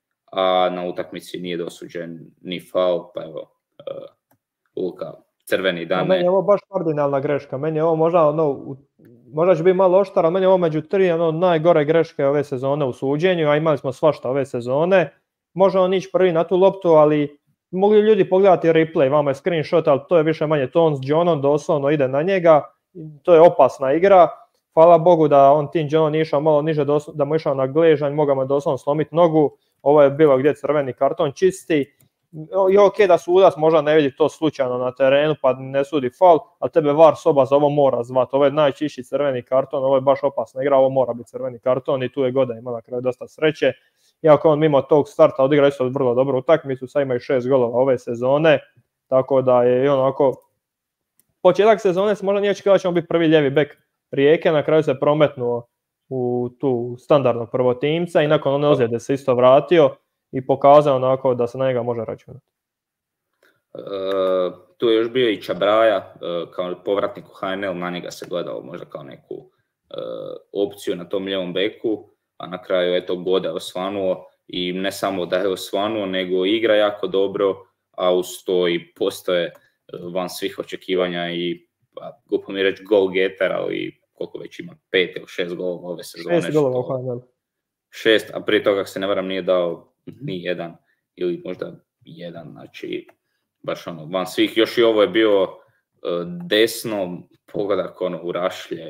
Speaker 1: a na utakmici nije dosuđen ni faul, pa evo, uh, Luka, crveni dan.
Speaker 2: Meni je ovo baš kardinalna greška, meni je ovo možda, ono, možda će biti malo oštar, ali meni je ovo među tri ono, najgore greške ove sezone u suđenju, a imali smo svašta ove sezone. Može on ići prvi na tu loptu, ali mogli ljudi pogledati replay, vama je screenshot, ali to je više manje to on s Johnom doslovno ide na njega, to je opasna igra. Hvala Bogu da on tim Johnom nije išao malo niže, da mu išao na gležanj, mogao mu je doslovno slomiti nogu, ovo je bilo gdje crveni karton čisti. I ok da sudac možda ne vidi to slučajno na terenu pa ne sudi faul, ali tebe V A R soba za ovo mora zvati. Ovo je najčišći crveni karton, ovo je baš opasna igra, ovo mora biti crveni karton i tu je Goda ima na kraju dosta sreće. Iako on mimo tog starta odigra isto vrlo dobru utakmicu, sad imaju šest golova ove sezone, tako da je i onako početak sezone se možda nije očekivao da ćemo biti prvi lijevi bek Rijeke, na kraju se prometnuo u tu standardnog prvotimca i nakon one ozljede se isto vratio i pokazao onako da se na njega može računati.
Speaker 1: Uh, tu je još bio i Čabraja uh, kao povratnik u H N L, na njega se gledalo možda kao neku uh, opciju na tom lijevom beku, a na kraju eto Goda je osvanuo i ne samo da je osvanuo, nego igra jako dobro, a uz to i postoje uh, van svih očekivanja i pa, glupo mi reći goal getter, ali koliko već ima, pet ili šest golova ove sezone.
Speaker 2: Šest golova u H N L.
Speaker 1: Šest, a prije toga se ne varam nije dao ni jedan ili možda jedan, znači baš ono van svih, još i ovo je bio uh, desno pogodak ono u rašlje,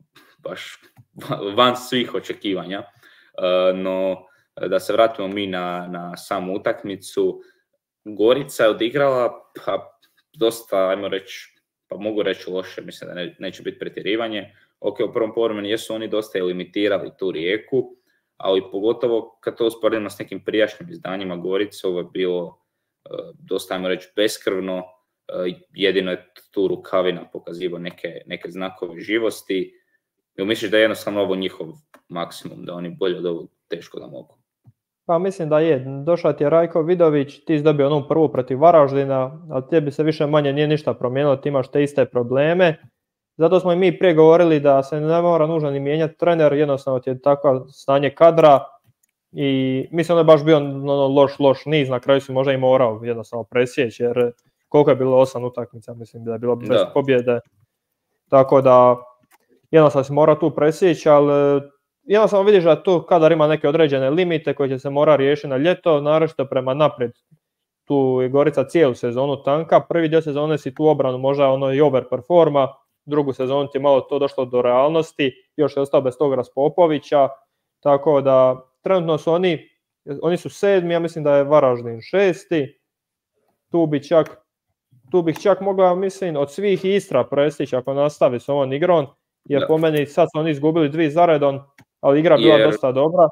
Speaker 1: baš van svih očekivanja, uh, no da se vratimo mi na, na samu utakmicu, Gorica je odigrala pa dosta, ajmo reći, pa mogu reći loše, mislim da ne, neće biti pretjerivanje. Ok, u prvom poluvremenu jesu oni dosta limitirali tu Rijeku, ali pogotovo kad to usporedimo s nekim prijašnjim izdanjima Gorice, ovo je bilo uh, dosta, ajmo reći, beskrvno, uh, jedino je tu Rukavina pokazivao neke, neke znakove živosti. Jel misliš da je jednostavno ovo njihov maksimum, da oni bolje od ovog teško da mogu?
Speaker 2: Pa mislim da je, došao ti je Rajko Vidović, ti si dobio onu prvu protiv Varaždina, ali tebi se više manje nije ništa promijenilo, ti imaš te iste probleme. Zato smo i mi prije govorili da se ne mora nužno ni mijenjati trener, jednostavno ti je takvo stanje kadra i mislim da je baš bio ono, loš, loš niz, na kraju si možda i morao jednostavno presjeći jer koliko je bilo osam utakmica, mislim da je bilo bez da. pobjede. Tako da jednostavno si morao tu presjeći, ali jednostavno vidiš da tu kadar ima neke određene limite koje će se mora riješiti na ljeto, naročito prema naprijed. Tu je Gorica cijelu sezonu tanka, prvi dio sezone si tu obranu možda ono i overperforma, drugu sezonu ti je malo to došlo do realnosti, još je ostao bez tog Raspopovića, tako da trenutno su oni, oni su sedmi, ja mislim da je Varaždin šesti, tu bi čak, tu bih čak mogao, mislim, od svih Istra prestići ako nastavi s ovom igrom, jer da. Po meni sad su oni izgubili dvi zaredom, ali igra bila jer, dosta dobra.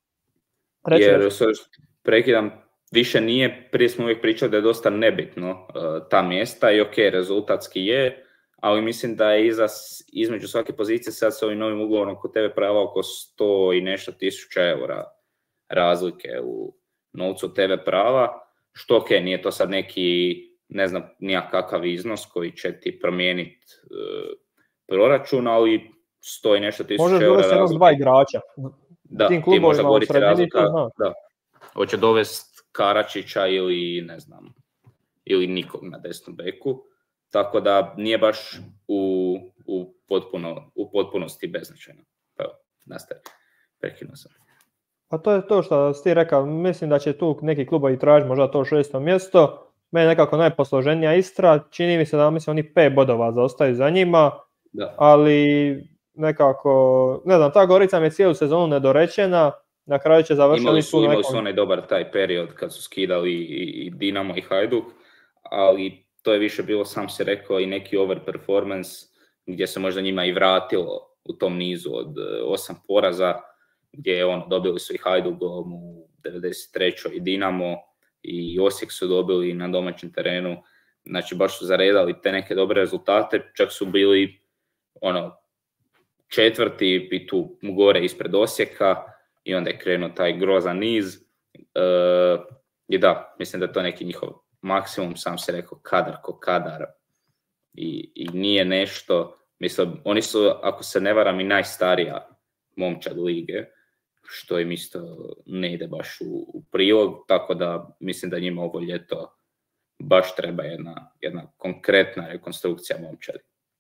Speaker 1: Reći jer, prekidam, više nije, prije smo uvijek pričali da je dosta nebitno uh, ta mjesta i ok, rezultatski je, ali mislim da je iza, između svake pozicije sad s ovim novim ugovorom kod tebe prava oko sto i nešto tisuća eura razlike u novcu T V prava, što ok, nije to sad neki, ne znam, nijakav iznos koji će ti promijeniti uh, proračun, ali sto i nešto tisuća
Speaker 2: možeš
Speaker 1: eura
Speaker 2: razlike. Možeš dovesti dva igrača.
Speaker 1: Da, ti možda govoriti razlika, da. Hoće dovesti Karačića ili, ne znam, ili nikog na desnom beku. Tako da nije baš u, u, potpuno, u potpunosti beznačajno. Pa evo, nastavi. Prekinuo sam.
Speaker 2: Pa to je to što si ti rekao. Mislim da će tu neki klubovi tražiti možda to šesto mjesto. Meni je nekako najposloženija Istra. Čini mi se da mislim oni pet bodova zaostaju za njima. Da. Ali nekako, ne znam, ta Gorica mi je cijelu sezonu nedorečena. Na kraju će završiti.
Speaker 1: Imali su, imali su onaj dobar taj period kad su skidali i, i Dinamo i Hajduk. Ali to je više bilo, sam si rekao, i neki overperformance gdje se možda njima i vratilo u tom nizu od osam poraza, gdje ono, dobili su i Hajdugom u devedeset trećoj i Dinamo i Osijek su dobili na domaćem terenu. Znači baš su zaredali te neke dobre rezultate, čak su bili ono, četvrti i tu gore ispred Osijeka i onda je krenuo taj grozan niz. E, I da, mislim da je to neki njihov maksimum, sam se rekao, kadar ko kadar i, i nije nešto, mislim, oni su, ako se ne varam, i najstarija momčad lige, što im isto ne ide baš u, u prilog, tako da mislim da njima ovo ljeto baš treba jedna, jedna konkretna rekonstrukcija momčadi.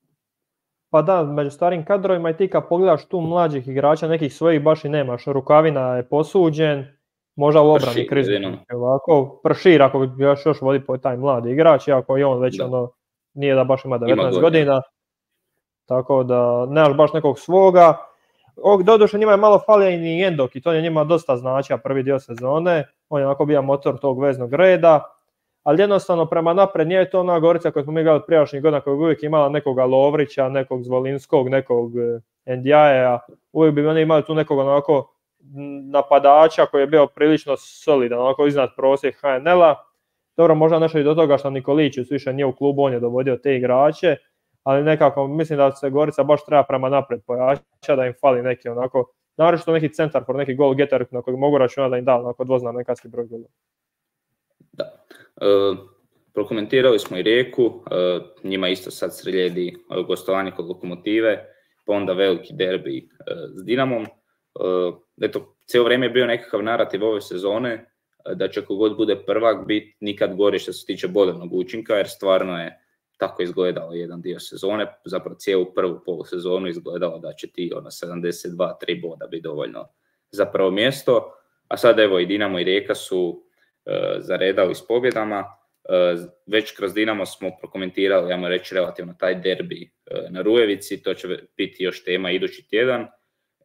Speaker 2: Pa da, među starim kadrovima i ti kad pogledaš tu mlađih igrača, nekih svojih baš i nemaš. Rukavina je posuđen, možda u obrani Krizmić ovako. Pršir ako još, još vodi po taj mladi igrač, iako i on već da. ono, nije da baš ima devetnaest ima godina. Tako da nemaš baš nekog svoga. Doduše njima je malo falio i ni Endok i to je njima dosta značio prvi dio sezone. On je onako bio motor tog veznog reda. Ali jednostavno prema napred nije to ona Gorica koju smo mi gledali prijašnjih godina koja je uvijek imala nekoga Lovrića, nekog Zvolinskog, nekog Ndiaja. Uvijek bi oni imali tu nekog onako napadača koji je bio prilično solidan, onako iznad prosjek H N L-a. Dobro, možda nešto i do toga što Nikolićić više nije u klubu, on je dovodio te igrače, ali nekako mislim da se Gorica baš treba prema napred pojačati, da im fali neki onako, naročito neki centar, neki goal getter na kojeg mogu računati da im da onako dvoznamenkasti broj golova.
Speaker 1: Da. E, prokomentirali smo i Rijeku, e, njima isto sad slijedi gostovanje kod Lokomotive, pa onda veliki derbi e, s Dinamom. E, eto, cijelo vrijeme je bio nekakav narativ ove sezone da će kogod bude prvak biti nikad gori što se tiče bodovnog učinka, jer stvarno je tako izgledalo jedan dio sezone, zapravo cijelu prvu polusezonu izgledalo da će ti ono sedamdeset dva tri boda biti dovoljno za prvo mjesto, a sad evo i Dinamo i Rijeka su e, zaredali s pobjedama. E, već kroz Dinamo smo prokomentirali, ja moram reći, relativno taj derbi e, na Rujevici, to će biti još tema idući tjedan. E,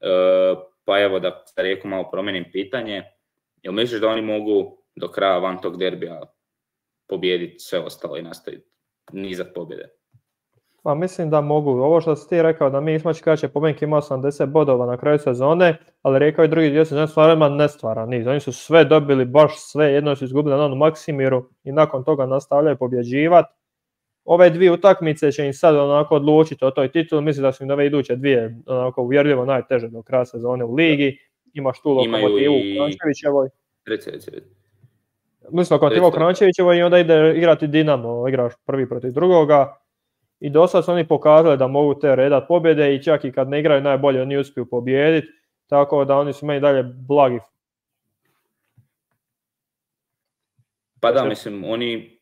Speaker 1: pa evo da za Rijeku malo promijenim pitanje, jel misliš da oni mogu do kraja van tog derbija pobijediti sve ostalo i nastaviti nizak pobjede?
Speaker 2: Pa mislim da mogu. Ovo što si ti rekao da mi Ismač Kaće pobjednik ima osamdeset bodova na kraju sezone, ali rekao i drugi dio sezone stvarno ne stvara niz. Oni su sve dobili, baš sve, jedno su izgubili na onu Maksimiru i nakon toga nastavljaju pobjeđivati. Ove dvije utakmice će im sad onako odlučiti o toj titulu, mislim da su im ove iduće dvije onako uvjerljivo najteže do kraja sezone u ligi. Imaš tu Lokomotivu u Krančevićevoj.
Speaker 1: Reci, reci, reci.
Speaker 2: Mislim Lokomotivu u Krančevićevoj i onda ide igrati Dinamo, igraš prvi protiv drugoga. I do sad su oni pokazali da mogu te redat pobjede i čak i kad ne igraju najbolje oni uspiju pobijediti, tako da oni su meni dalje blagi.
Speaker 1: Pa da, mislim, oni,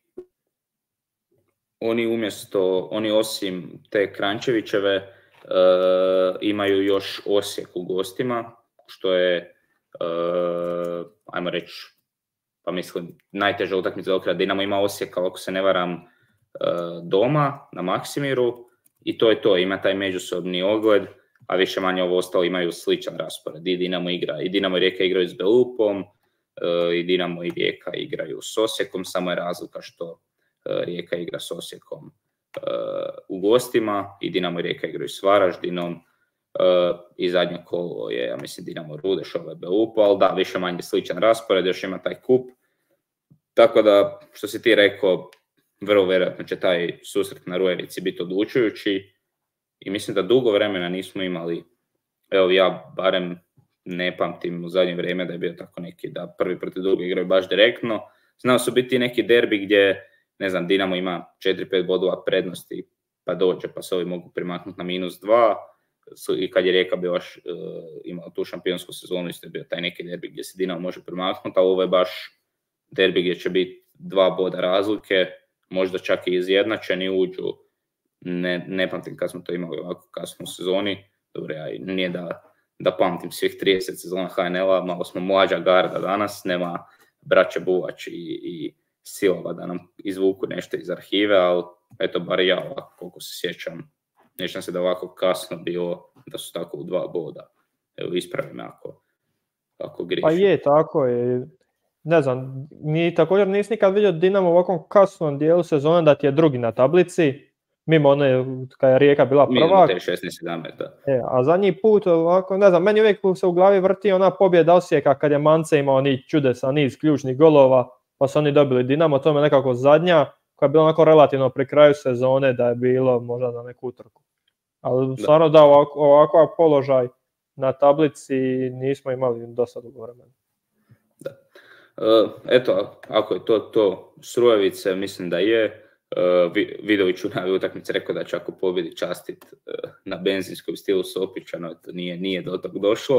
Speaker 1: oni umjesto, oni osim te Krančevićeve uh, imaju još Osijek u gostima, što je, uh, ajmo reći, pa mislim, najteža utakmica do kraja. Dinamo ima Osijek, ako se ne varam, doma na Maksimiru i to je to, ima taj međusobni ogled, a više manje ovo ostalo imaju sličan raspored. I Dinamo igra, i Dinamo i Rijeka igraju s Belupom, i Dinamo i Rijeka igraju s Osijekom, samo je razlika što Rijeka igra s Osijekom u gostima i Dinamo i Rijeka igraju s Varaždinom i zadnje kolo je, ja mislim, Dinamo Rudeš, ovo je Belupo, ali da, više manje sličan raspored, još ima taj kup. Tako da, što si ti rekao, vrlo vjerojatno će taj susret na Rujevici biti odlučujući i mislim da dugo vremena nismo imali, evo ja barem ne pamtim u zadnje vrijeme da je bio tako neki da prvi protiv drugi igraju baš direktno. Znao su biti neki derbi gdje, ne znam, Dinamo ima četiri pet bodova prednosti pa dođe pa se ovi mogu primaknuti na minus dva i kad je Rijeka bio baš uh, imao tu šampionsku sezonu isto je bio taj neki derbi gdje se Dinamo može primaknuti, a ovo je baš derbi gdje će biti dva boda razlike, možda čak i izjednačeni uđu, ne, ne pamtim kad smo to imali ovako kasno u sezoni, dobro, ja nije da, da pamtim svih trideset sezona H N L-a, malo smo mlađa garda danas, nema braće Buvač i, i Silova da nam izvuku nešto iz arhive, ali eto, bar ja ovako, koliko se sjećam, nećem se da ovako kasno bilo, da su tako u dva boda. Evo, ispravi me ako, ako grišim.
Speaker 2: Pa je, tako je. Ne znam, ni također nisi nikad vidio Dinamo u ovakvom kasnom dijelu sezone da ti je drugi na tablici, mimo one kada je Rijeka bila prvak.
Speaker 1: Mimo te šesnaest sedamnaest, da.
Speaker 2: E, a zadnji put, ovako, ne znam, meni uvijek se u glavi vrti ona pobjeda Osijeka kad je Mance imao ni čudesan niz ključnih golova, pa su oni dobili Dinamo, to je nekako zadnja, koja je bila onako relativno pri kraju sezone da je bilo možda na neku utrku. Ali stvarno da, ovako, ovakav položaj na tablici nismo imali dosta dugo vremena.
Speaker 1: Da. Uh, eto, ako je to to s Rujevice, mislim da je. Uh, Vidović u navi utakmici rekao da će ako pobjedi častit uh, na benzinskom stilu Sopića, no to nije, nije do tog došlo.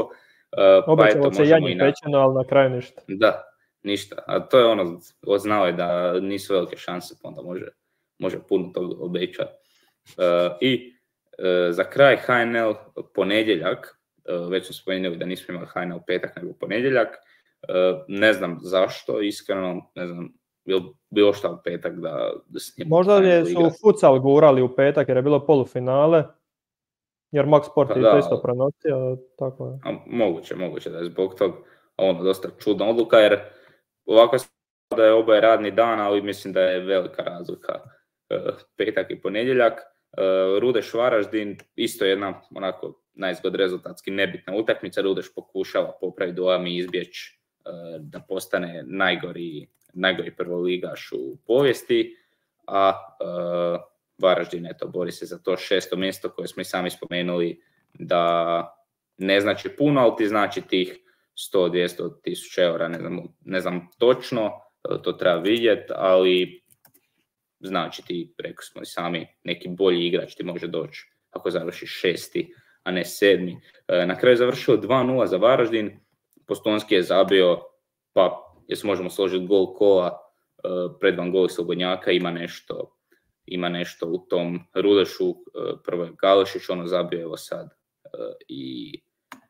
Speaker 1: Uh,
Speaker 2: Obećalo se Janji na... pečeno, ali na kraju ništa.
Speaker 1: Da, ništa. A to je ono, znao je da nisu velike šanse, pa onda može, može puno toga obećati. Uh, I uh, za kraj H N L ponedjeljak, uh, već smo spomenuli da nismo imali H N L petak nego ponedjeljak. Uh, ne znam zašto, iskreno, ne znam, bilo, bilo šta u petak da, da snimamo.
Speaker 2: Možda je su futsal gurali u petak jer je bilo polufinale, jer Max Sport pa je to isto prenosio, tako je.
Speaker 1: A, moguće, moguće da je zbog tog ono dosta čudna odluka, jer ovako da je oboje radni dan, ali mislim da je velika razlika uh, petak i ponedjeljak. Uh, Rudeš Varaždin, isto jedna onako naizgled rezultatski nebitna utakmica. Rudeš pokušava popraviti dojam i izbjeći uh, da postane najgori, najgori prvoligaš u povijesti, a uh, Varaždin eto, bori se za to šesto mjesto koje smo i sami spomenuli da ne znači puno, ali ti znači tih sto do dvjesto tisuća eura, ne znam, ne znam točno, to treba vidjeti, ali znači ti, rekli smo i sami, neki bolji igrač ti može doći ako završi šesti, a ne sedmi. Na kraju je završio dva nula za Varaždin, Postojnski je zabio, pa jesu možemo složiti gol kola, predvan gol Slobodnjaka, ima nešto, ima nešto u tom Rudešu, prvo je Galešić, ono zabio evo sad i,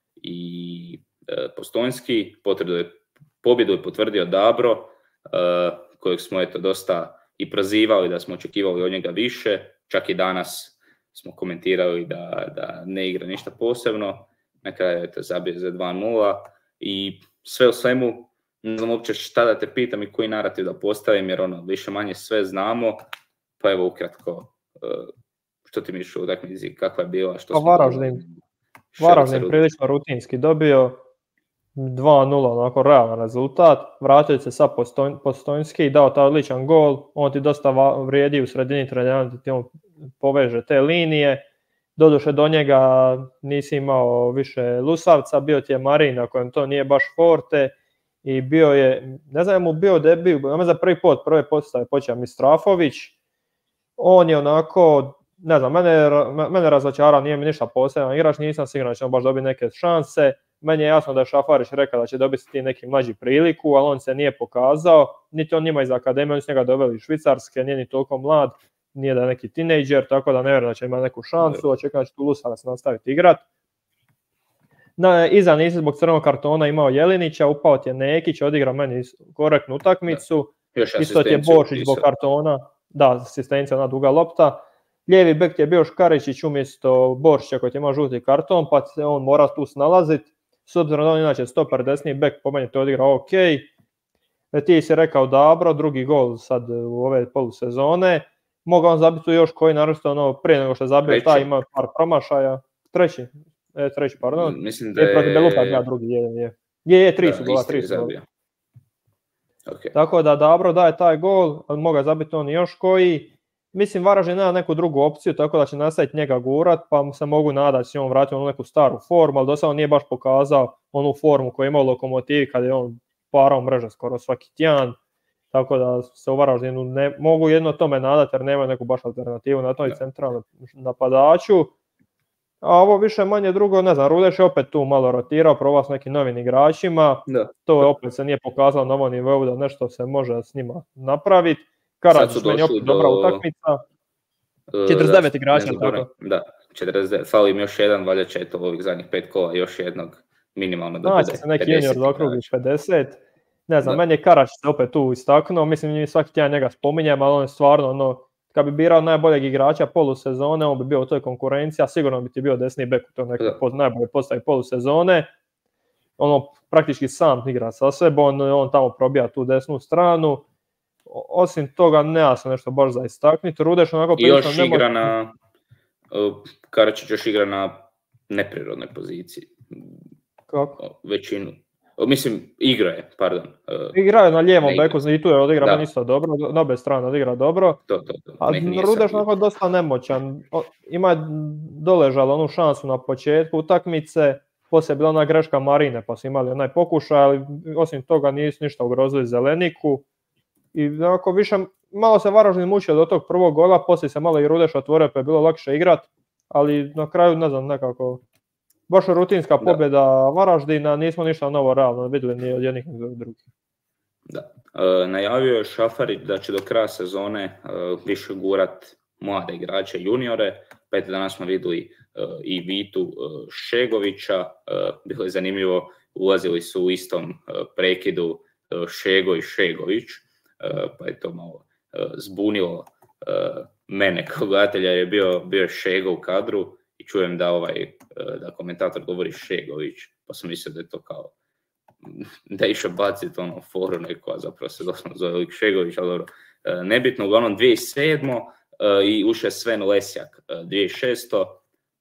Speaker 1: i Postojnski, pobjedu je potvrdio Dabro, kojeg smo eto dosta i prozivali da smo očekivali od njega više, čak i danas smo komentirali da, da ne igra ništa posebno, na kraju je to zabio za dva nula i sve u svemu, ne znam uopće šta da te pitam i koji narativ da postavim, jer ono, više manje sve znamo, pa evo ukratko, što ti misliš u utakmici, kakva je bila, što
Speaker 2: smo... Varaždin, Varaždin prilično rutinski dobio, dva nula, onako realan rezultat, vratili se sa Postojnski i dao taj odličan gol, on ti dosta vrijedi u sredini trenera, ti on poveže te linije, doduše do njega nisi imao više Lusavca, bio ti je Marin na kojem to nije baš forte i bio je, ne znam je mu bio debut, ja za prvi pot, prve postave počeo Mistrafović, on je onako, ne znam, mene, mene razočarao, nije mi ništa posebno igrač, nisam siguran da će on baš dobiti neke šanse. Meni je jasno da je Šafarić rekao da će dobiti ti neki mlađi priliku, ali on se nije pokazao, niti on njima iz akademije, oni su njega doveli iz Švicarske, nije ni toliko mlad, nije da je neki tinejdžer, tako da ne vjerujem da će imati neku šansu, očekujem da će tu Lusavac nastaviti igrati. Iza nisi zbog crvenog kartona imao Jelinića, upao ti je Nekić, odigrao meni korektnu utakmicu, isto ti je Bošić zbog kartona, da, asistencija, ona duga lopta. Lijevi bek ti je bio Škaričić umjesto Boršića koji ti ima žuti karton, pa se on mora tu snalaziti. S obzirom da on inače stoper desni bek, po meni to odigrao ok. Ti si rekao Dabro, drugi gol sad u ove polusezone. Mogao on zabiti još koji, naravno ono, prije nego što je zabio taj, ima par promašaja. Treći, e, treći, pardon.
Speaker 1: Mislim da je...
Speaker 2: Protiv Belupa, ja drugi, jedan je. Je, je, tri su gola, tri su gola. Okay. Tako da Dabro daje taj gol, ali mogao zabiti on još koji. Mislim, Varaždin nema neku drugu opciju, tako da će nastaviti njega gurat, pa se mogu nadati da će on vratiti u neku staru formu, ali do sada on nije baš pokazao onu formu koju je imao Lokomotivi kada je on parao mreže skoro svaki tjedan, tako da se u Varaždinu ne mogu jedno tome nadati jer nema neku baš alternativu na toj centralnom napadaču. A ovo više manje drugo, ne znam, Rudeš je opet tu malo rotirao, probao s nekim novim igračima, da. To je opet se nije pokazalo na ovom nivou da nešto se može s njima napraviti. Karađić meni opet do... dobra utakmica. četrdeset devet da, igrača, tako?
Speaker 1: Da, četrdeset devet. Fali im još jedan, valjda će to ovih zadnjih pet kola, još jednog minimalno do
Speaker 2: znači, se neki junior do okrugi pedeset. Ne znam, da. Meni je Karađić se opet tu istaknuo, mislim svaki tjedan njega spominjem, ali on je stvarno, ono, kad bi birao najboljeg igrača polusezone, on bi bio u toj konkurenciji, a sigurno bi ti bio desni bek u toj nekoj po, najbolje postavi polusezone. Ono, praktički sam igra sa sebom, on, on tamo probija tu desnu stranu. Osim toga, nema se nešto baš za istaknuti. Rudeš onako
Speaker 1: još nema... igra na... Karačić još igra na neprirodnoj poziciji.
Speaker 2: Kako?
Speaker 1: Većinu. Mislim, igra je, pardon.
Speaker 2: Igra je na lijevom beku, i tu je odigra isto dobro, na obe strane odigra dobro.
Speaker 1: To, to, to.
Speaker 2: A Rudeš onako dosta nemoćan. Ima doležalo onu šansu na početku utakmice, poslije je bila ona greška Marine, pa su imali onaj pokušaj, ali osim toga nisu ništa ugrozili Zeleniku. I onako više, malo se Varaždin mučio do tog prvog gola, poslije se malo i Rudeš otvorio pa je bilo lakše igrat, ali na kraju ne znam nekako baš rutinska pobjeda Varaždina, nismo ništa novo realno vidjeli ni od jednih ni od drugih.
Speaker 1: Da. E, najavio je Šafarić da će do kraja sezone e, više gurat mlade igrače, juniore, pa eto danas smo vidjeli e, i Vitu e, Šegovića, e, bilo je zanimljivo, ulazili su u istom e, prekidu e, Šego i Šegović, e, pa je to malo e, zbunilo e, mene kao gledatelja, jer je bio, bio Šego u kadru i čujem da ovaj e, da komentator govori Šegović, pa sam mislio da je to kao da je išao baciti ono foru neko, a zapravo se doslovno zove lik Šegović, ali dobro, e, nebitno, uglavnom dvije tisuće sedam. E, i ušao je Sven Lesjak e, dvije tisuće šest. E,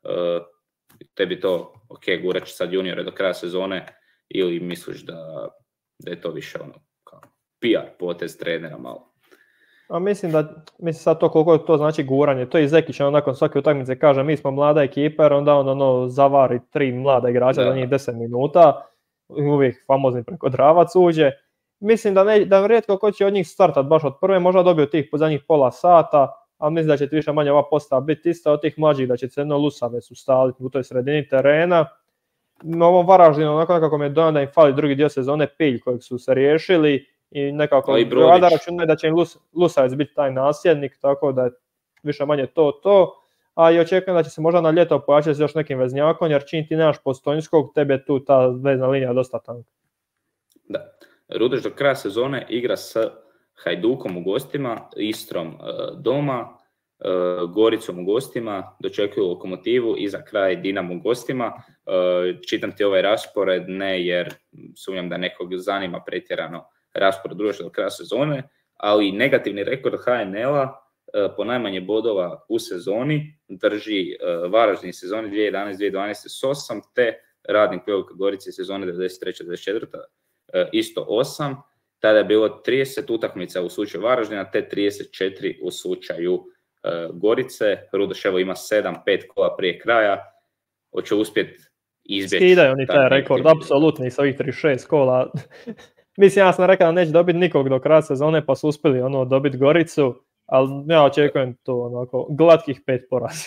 Speaker 1: tebi to, ok, gurat će sad juniore do kraja sezone, ili misliš da, da je to više ono kao P R potez trenera malo?
Speaker 2: A mislim da, mislim sad to koliko to znači guranje, to i Zekić on nakon svake utakmice kaže mi smo mlada ekipa, jer onda on ono zavari tri mlada igrača za njih deset minuta, uvijek famozni prekodravac uđe. Mislim da, ne, da rijetko ko će od njih startat baš od prve, možda dobio tih zadnjih pola sata, a mislim da će više manje ova postava biti ista od tih mlađih, da će se jedno Lusave su stali u toj sredini terena. Na ovom Varaždinu, onako nekako mi je dojam da im fali drugi dio sezone Pilj kojeg su se riješili i nekako Vlada računa da će im Lus, Lusavec biti taj nasljednik, tako da je više manje to to. A i očekujem da će se možda na ljeto pojačati s još nekim veznjakom, jer čim ti nemaš Postojnskog, tebi je tu ta vezna linija dosta tanka.
Speaker 1: Da. Rudeš do kraja sezone igra s Hajdukom u gostima, Istrom e, doma, e, Goricom u gostima, dočekuju Lokomotivu i za kraj Dinamo u gostima. E, čitam ti ovaj raspored, ne jer sumnjam da nekog zanima pretjerano raspored Rudeš do kraja sezone, ali negativni rekord H N L-a po najmanje bodova u sezoni drži uh, Varaždin sezoni dvije tisuće jedanaeste dvije tisuće dvanaeste s osam, te Radnik Velika Gorica sezone devedeset treće devedeset četvrte Uh, isto osam. Tada je bilo trideset utakmica u slučaju Varaždina, te trideset četiri u slučaju uh, Gorice. Rudeš evo ima sedam, pet kola prije kraja. Hoće uspjeti izbjeći.
Speaker 2: Skidaju oni taj rekord, apsolutno, i s ovih trideset šest kola. Mislim, ja sam rekao da neće dobiti nikog do kraja sezone, pa su uspjeli ono dobiti Goricu. Ali ja očekujem to onako glatkih pet poraza.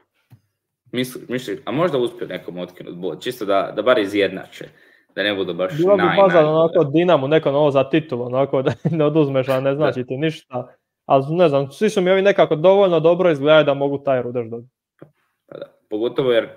Speaker 1: Misli, misli, a možda uspiju nekom otkinuti bod, čisto da, da bar izjednače, da ne budu baš
Speaker 2: bilo
Speaker 1: naj,
Speaker 2: bi bazal
Speaker 1: naj,
Speaker 2: onako Dinamo, neko novo za titulu, onako da ne oduzmeš, a ne znači ti ništa. Ali ne znam, svi su mi ovi nekako dovoljno dobro izgledaju da mogu taj Rudeš dobiti.
Speaker 1: Pa da, pogotovo jer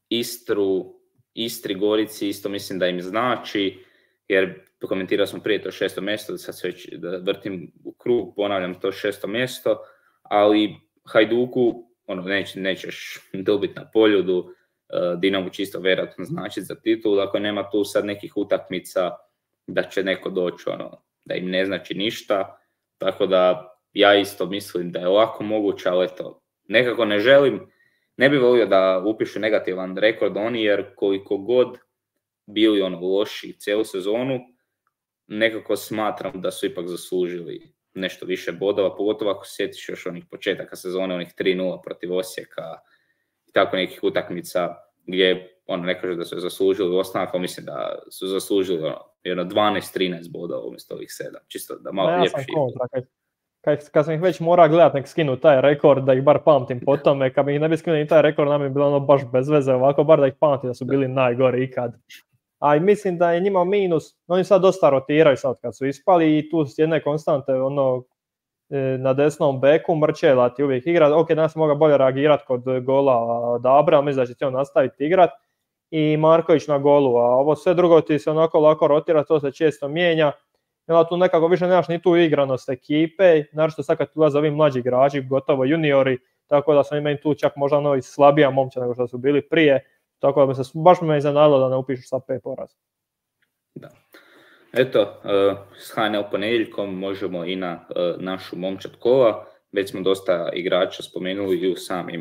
Speaker 1: Istru, Istri, Gorici isto mislim da im znači, jer komentirao sam prije to šesto mjesto, da sad se već da vrtim u krug, ponavljam to šesto mjesto, ali Hajduku ono, neć, nećeš dobiti na Poljudu, uh, Dinamo čisto vjerojatno znači za titulu, ako nema tu sad nekih utakmica da će neko doći, ono, da im ne znači ništa, tako da ja isto mislim da je lako moguće, ali eto, nekako ne želim, ne bih volio da upišu negativan rekord oni, jer koliko god bili ono loši cijelu sezonu, nekako smatram da su ipak zaslužili nešto više bodova, pogotovo ako se sjetiš još onih početaka sezone, onih tri nula protiv Osijeka i tako nekih utakmica gdje ono, ne kaže da su zaslužili ostanak, ali mislim da su zaslužili ono, jedno dvanaest trinaest bodova umjesto ovih sedam, čisto da malo
Speaker 2: ja
Speaker 1: ljepši.
Speaker 2: Kad, kad, kad sam ih već morao gledati, nek skinu taj rekord, da ih bar pamtim po tome, kad bi ih ne bi skinuli taj rekord, nam je bilo ono baš bez veze, ovako bar da ih pamtim da su bili najgori ikad. A mislim da je njima minus, oni sad dosta rotiraju sad kad su ispali i tu s jedne konstante ono, na desnom beku Mrčela ti uvijek igra. Ok, danas moga bolje reagirati kod gola Dabra, mislim da će ti on nastaviti igrati i Marković na golu, a ovo sve drugo ti se onako lako rotira, to se često mijenja. I onda tu nekako više nemaš ni tu igranost ekipe, naročito sad kad ulaze ovi mlađi igrači, gotovo juniori, tako da sam imao tu čak možda novi slabija momča nego što su bili prije. Tako da bi se baš me iznenadilo da ne upišu sa pet poraza.
Speaker 1: Da. Eto, uh, s H N L ponedjeljkom možemo i na uh, našu momčad kola. Već smo dosta igrača spomenuli i u samim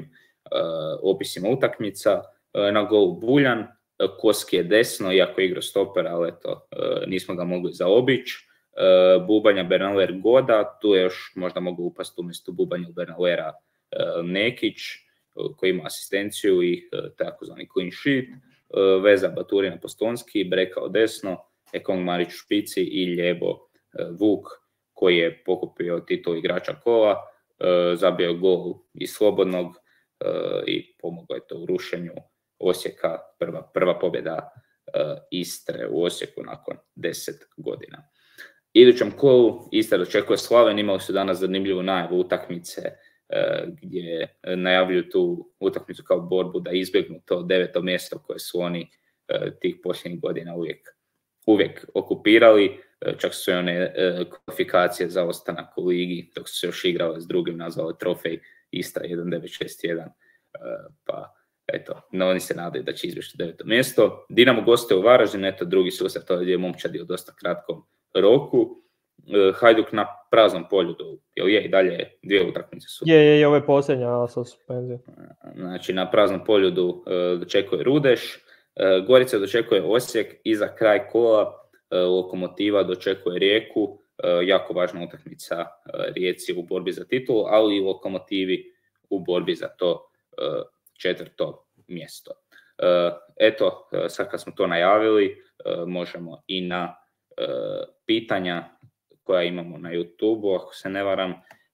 Speaker 1: uh, opisima utakmica. Uh, na golu Buljan, uh, Koski je desno, iako je igrao stoper, ali eto, uh, nismo ga mogli zaobići. Uh, Bubanja Bernaler Goda, tu je još možda mogu upasti umjesto Bubanja Bernalera uh, Nekić, koji ima asistenciju i uh, takozvani clean sheet, uh, Veza Baturina Postonski, Brekao desno, Ekong Marić u špici i Ljebo uh, Vuk, koji je pokupio titul igrača kola, uh, zabio gol iz slobodnog uh, i pomogao je to u rušenju Osijeka, prva, prva pobjeda uh, Istre u Osijeku nakon deset godina. Idućem kolu Istra dočekuje Slaven, imali su danas zanimljivu najavu utakmice uh, gdje najavljuju tu utakmicu kao borbu da izbjegnu to deveto mjesto koje su oni uh, tih posljednjih godina uvijek, uvijek okupirali. Uh, čak su one uh, kvalifikacije za ostanak u ligi, dok su se još igrali s drugim, nazvali trofej Istra jedan devet šest jedan. Uh, pa eto, no, oni se nadaju da će izbjeći deveto mjesto. Dinamo gostuje u Varaždin, eto drugi susret, to je momčadi u dosta kratkom roku. Hajduk na praznom poljudu, jel je i dalje dvije utakmice su?
Speaker 2: Je, je, je, ovo je posljednja sa suspenzijom.
Speaker 1: Znači na praznom poljudu dočekuje Rudeš, Gorica dočekuje Osijek i za kraj kola Lokomotiva dočekuje Rijeku, jako važna utakmica Rijeci u borbi za titulu, ali i Lokomotivi u borbi za to četvrto mjesto. Eto, sad kad smo to najavili, možemo i na pitanja koja imamo na YouTube-u, ako se ne varam,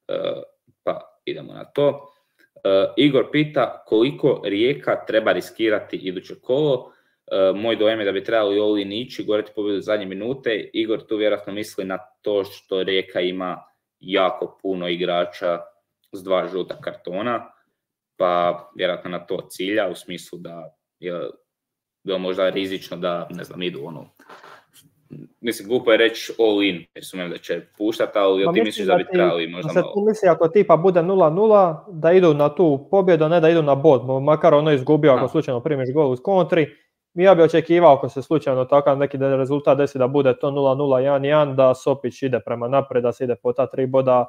Speaker 1: pa idemo na to. Igor pita koliko Rijeka treba riskirati iduće kolo. Moj dojem je da bi trebali all-in ići, goreti pobjedu zadnje minute. Igor tu vjerojatno misli na to što Rijeka ima jako puno igrača s dva žuta kartona, pa vjerojatno na to cilja, u smislu da je bilo možda rizično da, ne znam, idu ono, mislim, glupo je reći all in, jer su da će puštati, ali pa ti misliš da bi trebali možda
Speaker 2: malo... Tu misli ako tipa bude nula nula, da idu na tu pobjedu, ne da idu na bod, makar ono izgubio ako slučajno primiš gol uz kontri. Ja bi očekivao ako se slučajno takav neki rezultat desi da bude to nula nula jedan jedan, da Sopić ide prema naprijed, da se ide po ta tri boda,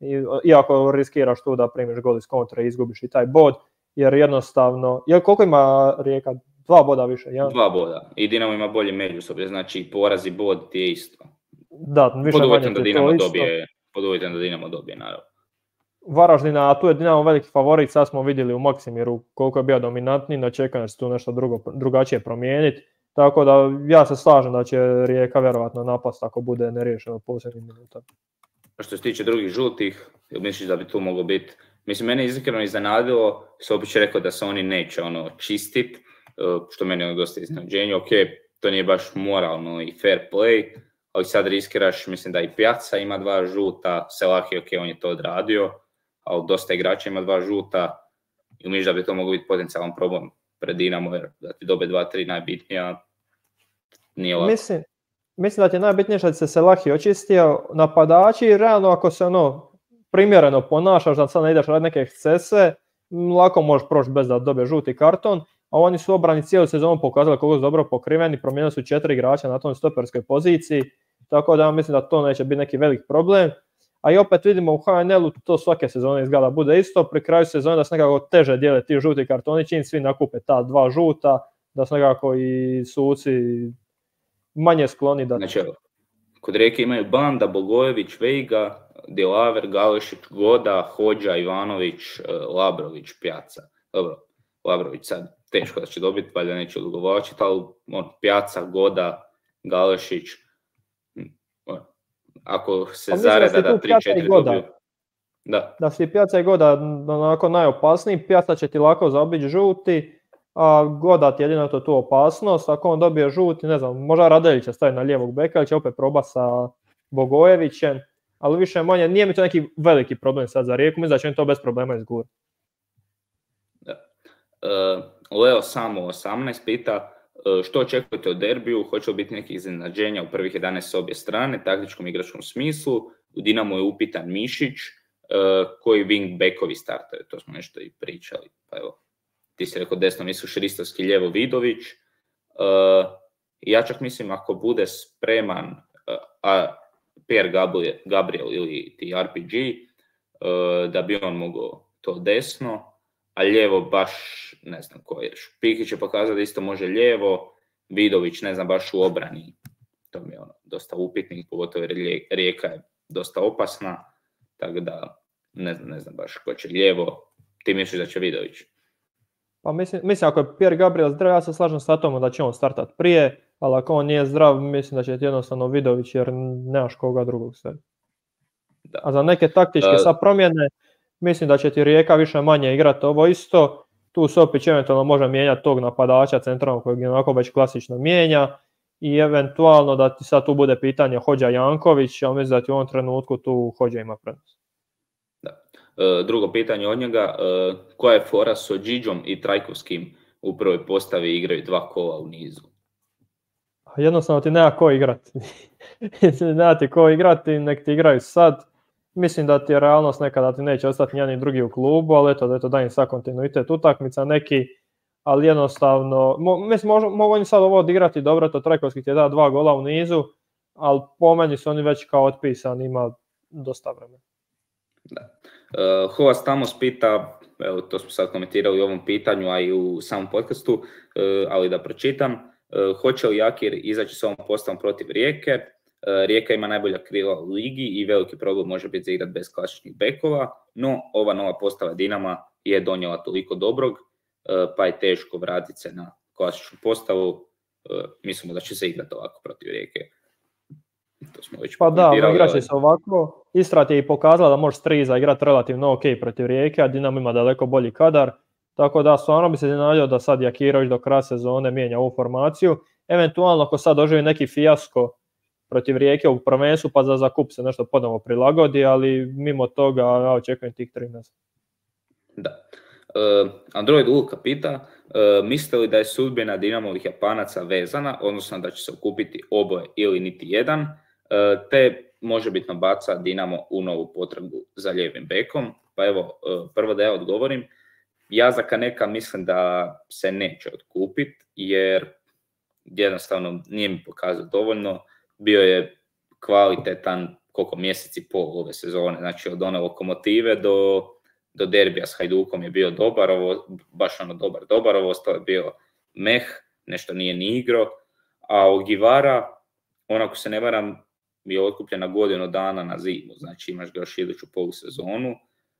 Speaker 2: iako riskiraš tu da primiš gol iz kontre i izgubiš i taj bod, jer jednostavno, jer koliko ima Rijeka? Dva boda više, ja?
Speaker 1: Dva boda. I Dinamo ima bolje međusobje, znači poraz i bod ti je isto.
Speaker 2: Da, više
Speaker 1: pod
Speaker 2: manje
Speaker 1: da Dinamo dobije, pod uvjetom da Dinamo dobije, naravno.
Speaker 2: Varaždina, a tu je Dinamo veliki favorit, sad smo vidjeli u Maksimiru koliko je bio dominantni, ne čekam da će tu nešto drugo, drugačije promijeniti, tako da ja se slažem da će Rijeka vjerovatno napast ako bude neriješeno posljednjih minuta.
Speaker 1: Što se tiče drugih žutih, misliš da bi tu moglo biti, mislim, mene je iskreno iznenadilo, Sopić je rekao da se oni neće ono čistit, što meni je dosta iznenađenje, ok, to nije baš moralno i fair play, ali sad riskiraš, mislim da i Pjaca ima dva žuta, Selahi, ok, on je to odradio, ali dosta igrača ima dva žuta i misliš da bi to moglo biti potencijalan problem pred Dinamo, jer da ti dobe dva tri najbitnija, nije lako.
Speaker 2: Mislim, mislim da ti je najbitnije što se Selahi očistio, napadači, realno ako se ono primjereno ponašaš, da sad ne ideš raditi neke ekscese, lako možeš proći bez da dobije žuti karton, a oni su obrani cijelu sezonu pokazali koliko su dobro pokriveni, promijenili su četiri igrača na tom stoperskoj poziciji, tako da mislim da to neće biti neki velik problem. A i opet vidimo u H N L-u to svake sezone izgleda bude isto, pri kraju sezone da se nekako teže dijele ti žuti kartoni, čim svi nakupe ta dva žuta, da su nekako i suci manje skloni da...
Speaker 1: Znači, kod Rijeke imaju Banda, Bogojević, Veiga, Dilaver, Galešić, Goda, Hođa, Ivanović, Labrović, Pjaca. Dobro, Labrović sad teško da će dobiti, valjda neće odgovoriti, ali on, Pjaca, Goda, Galešić, ako se zareda da tri četiri dobiju. Da.
Speaker 2: Da si Pjaca i Goda onako najopasniji, Pjaca će ti lako zaobići žuti, a Goda ti jedino to tu opasnost, ako on dobije žuti, ne znam, možda Radeljić će staviti na lijevog beka, ili će opet probati sa Bogojevićem, ali više manje, nije mi to neki veliki problem sad za Rijeku, mislim da će oni to bez problema izgurati.
Speaker 1: Da. Uh, Leo samo osamnaest pita, uh, što očekujete od derbiju, hoće li biti nekih iznenađenja u prvih jedanaest s obje strane, taktičkom igračkom smislu, u Dinamo je upitan Mišić, uh, koji wing backovi startaju, to smo nešto i pričali, pa evo, ti si rekao desno misliš Ristovski, lijevo Vidović, uh, ja čak mislim ako bude spreman uh, a Pierre Gabriel, Gabriel ili ti R P G, uh, da bi on mogao to desno, a lijevo baš ne znam ko je. Pikić će pokazati da isto može lijevo, Vidović ne znam baš u obrani, to mi je ono dosta upitnik, pogotovo jer Rijeka je dosta opasna, tako da ne znam, ne znam baš ko će lijevo, ti misliš da će Vidović?
Speaker 2: Pa mislim, mislim ako je Pierre Gabriel zdrav, ja se slažem s Atomom da će on startat prije, ali ako on nije zdrav, mislim da će ti jednostavno Vidović jer nemaš koga drugog sve. Da. A za neke taktičke uh, sad promjene, mislim da će ti Rijeka više manje igrati ovo isto, tu Sopić eventualno može mijenjati tog napadača centralnog kojeg je onako već klasično mijenja i eventualno da ti sad tu bude pitanje Hodža Janković, ali mislim da ti u ovom trenutku tu Hodža ima prednost.
Speaker 1: Da. E, drugo pitanje od njega, e, koja je fora s Ođiđom i Trajkovskim u prvoj postavi igraju dva kola u nizu?
Speaker 2: Jednostavno ti nema ko igrati. nema ti ko igrati, nek ti igraju sad. Mislim da ti je realnost nekada ti neće ostati nijedan ni drugi u klubu, ali eto da eto da im sad kontinuitet utakmica neki, ali jednostavno, mo, mislim mogu, mogu oni sad ovo odigrati dobro, to Trajkovski ti je da dva gola u nizu, ali po meni su oni već kao otpisani, ima dosta vremena.
Speaker 1: Da. Uh, Hovas Tamos pita, evo to smo sad komentirali u ovom pitanju, a i u samom podcastu, uh, ali da pročitam, uh, hoće li Jakir izaći s ovom postavom protiv Rijeke? Uh, Rijeka ima najbolja krila u ligi i veliki problem može biti za igrat bez klasičnih bekova, no ova nova postava Dinama je donijela toliko dobrog, uh, pa je teško vratiti se na klasičnu postavu. Uh, mislimo da će se igrati ovako protiv Rijeke. To smo već
Speaker 2: pa da, igrat će se ovako. Istra ti je i pokazala da može Striza igrati relativno ok protiv Rijeke, a Dinamo ima daleko bolji kadar. Tako da stvarno bi se iznenadio da sad Jakirović do kraja sezone mijenja ovu formaciju. Eventualno ako sad doživi neki fijasko protiv Rijeke u prvenstvu pa za, za kup se nešto ponovno prilagodi, ali mimo toga ja očekujem tih trinaest.
Speaker 1: Da. Uh, Android Luka pita, uh, mislite li da je sudbina Dinamovih Japanaca vezana, odnosno da će se okupiti oboje ili niti jedan, uh, te možebitno baca Dinamo u novu potragu za lijevim bekom? Pa evo, uh, prvo da ja odgovorim, ja za Kaneka mislim da se neće otkupiti, jer jednostavno nije mi pokazao dovoljno, bio je kvalitetan koliko mjesec i pol ove sezone, znači od one Lokomotive do do derbija s Hajdukom je bio dobar, ovo, baš ono dobar, dobar, ovo ostalo je bio meh, nešto nije ni igro, a Ogivara, onako se ne varam, je otkupljena godinu dana na zimu, znači imaš ga još iduću polusezonu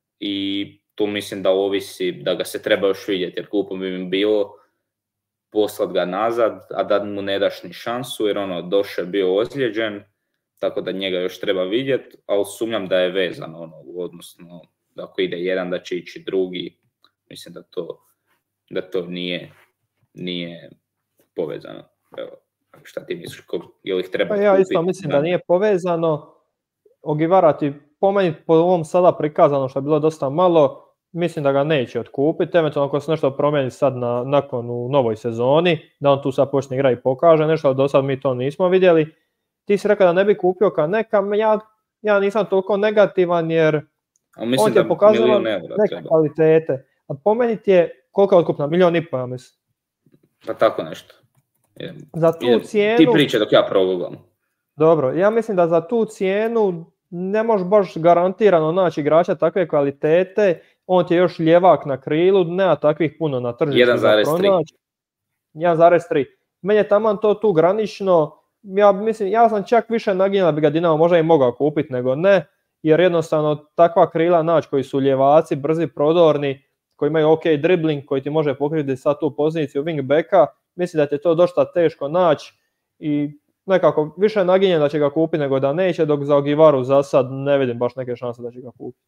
Speaker 1: i tu mislim da ovisi, da ga se treba još vidjeti, jer glupo bi mi bilo poslat ga nazad, a da mu ne daš ni šansu, jer ono, došao je bio ozlijeđen, tako da njega još treba vidjeti, ali sumnjam da je vezan, ono, odnosno, da ako ide jedan da će ići drugi, mislim da to, da to nije, nije povezano. Evo, šta ti misliš, je li ih treba
Speaker 2: pa ja kupiti? Isto mislim da, da nije povezano. Ogivara ti po meni po ovom sada prikazano što je bilo dosta malo, mislim da ga neće otkupiti, eventualno ako se nešto promijeni sad na, nakon u novoj sezoni, da on tu sad počne igra i pokaže nešto, ali do sad mi to nismo vidjeli. Ti si rekao da ne bi kupio kao neka, ja, ja nisam toliko negativan jer on ti je pokazao neke kvalitete. A po meni ti je, koliko je otkupna? Milijon i pol, ja mislim.
Speaker 1: Pa tako nešto. Idem,
Speaker 2: za tu
Speaker 1: idem,
Speaker 2: cijenu...
Speaker 1: Ti priče dok ja progledam.
Speaker 2: Dobro, ja mislim da za tu cijenu ne možeš baš garantirano naći igrača takve kvalitete. On ti je još ljevak na krilu, nema takvih puno na tržištu.
Speaker 1: jedan zarez tri.
Speaker 2: jedan zarez tri. Meni je taman to tu granično. Ja, mislim, ja sam čak više naginjao da bi ga Dinamo možda i mogao kupiti nego ne. Jer jednostavno takva krila naći koji su ljevaci, brzi, prodorni, koji imaju ok dribling, koji ti može pokriti sad tu poziciju wingbacka, mislim da ti je to dosta teško naći i nekako više naginjem da će ga kupiti nego da neće, dok za Ogivaru za sad ne vidim baš neke šanse da će ga kupiti.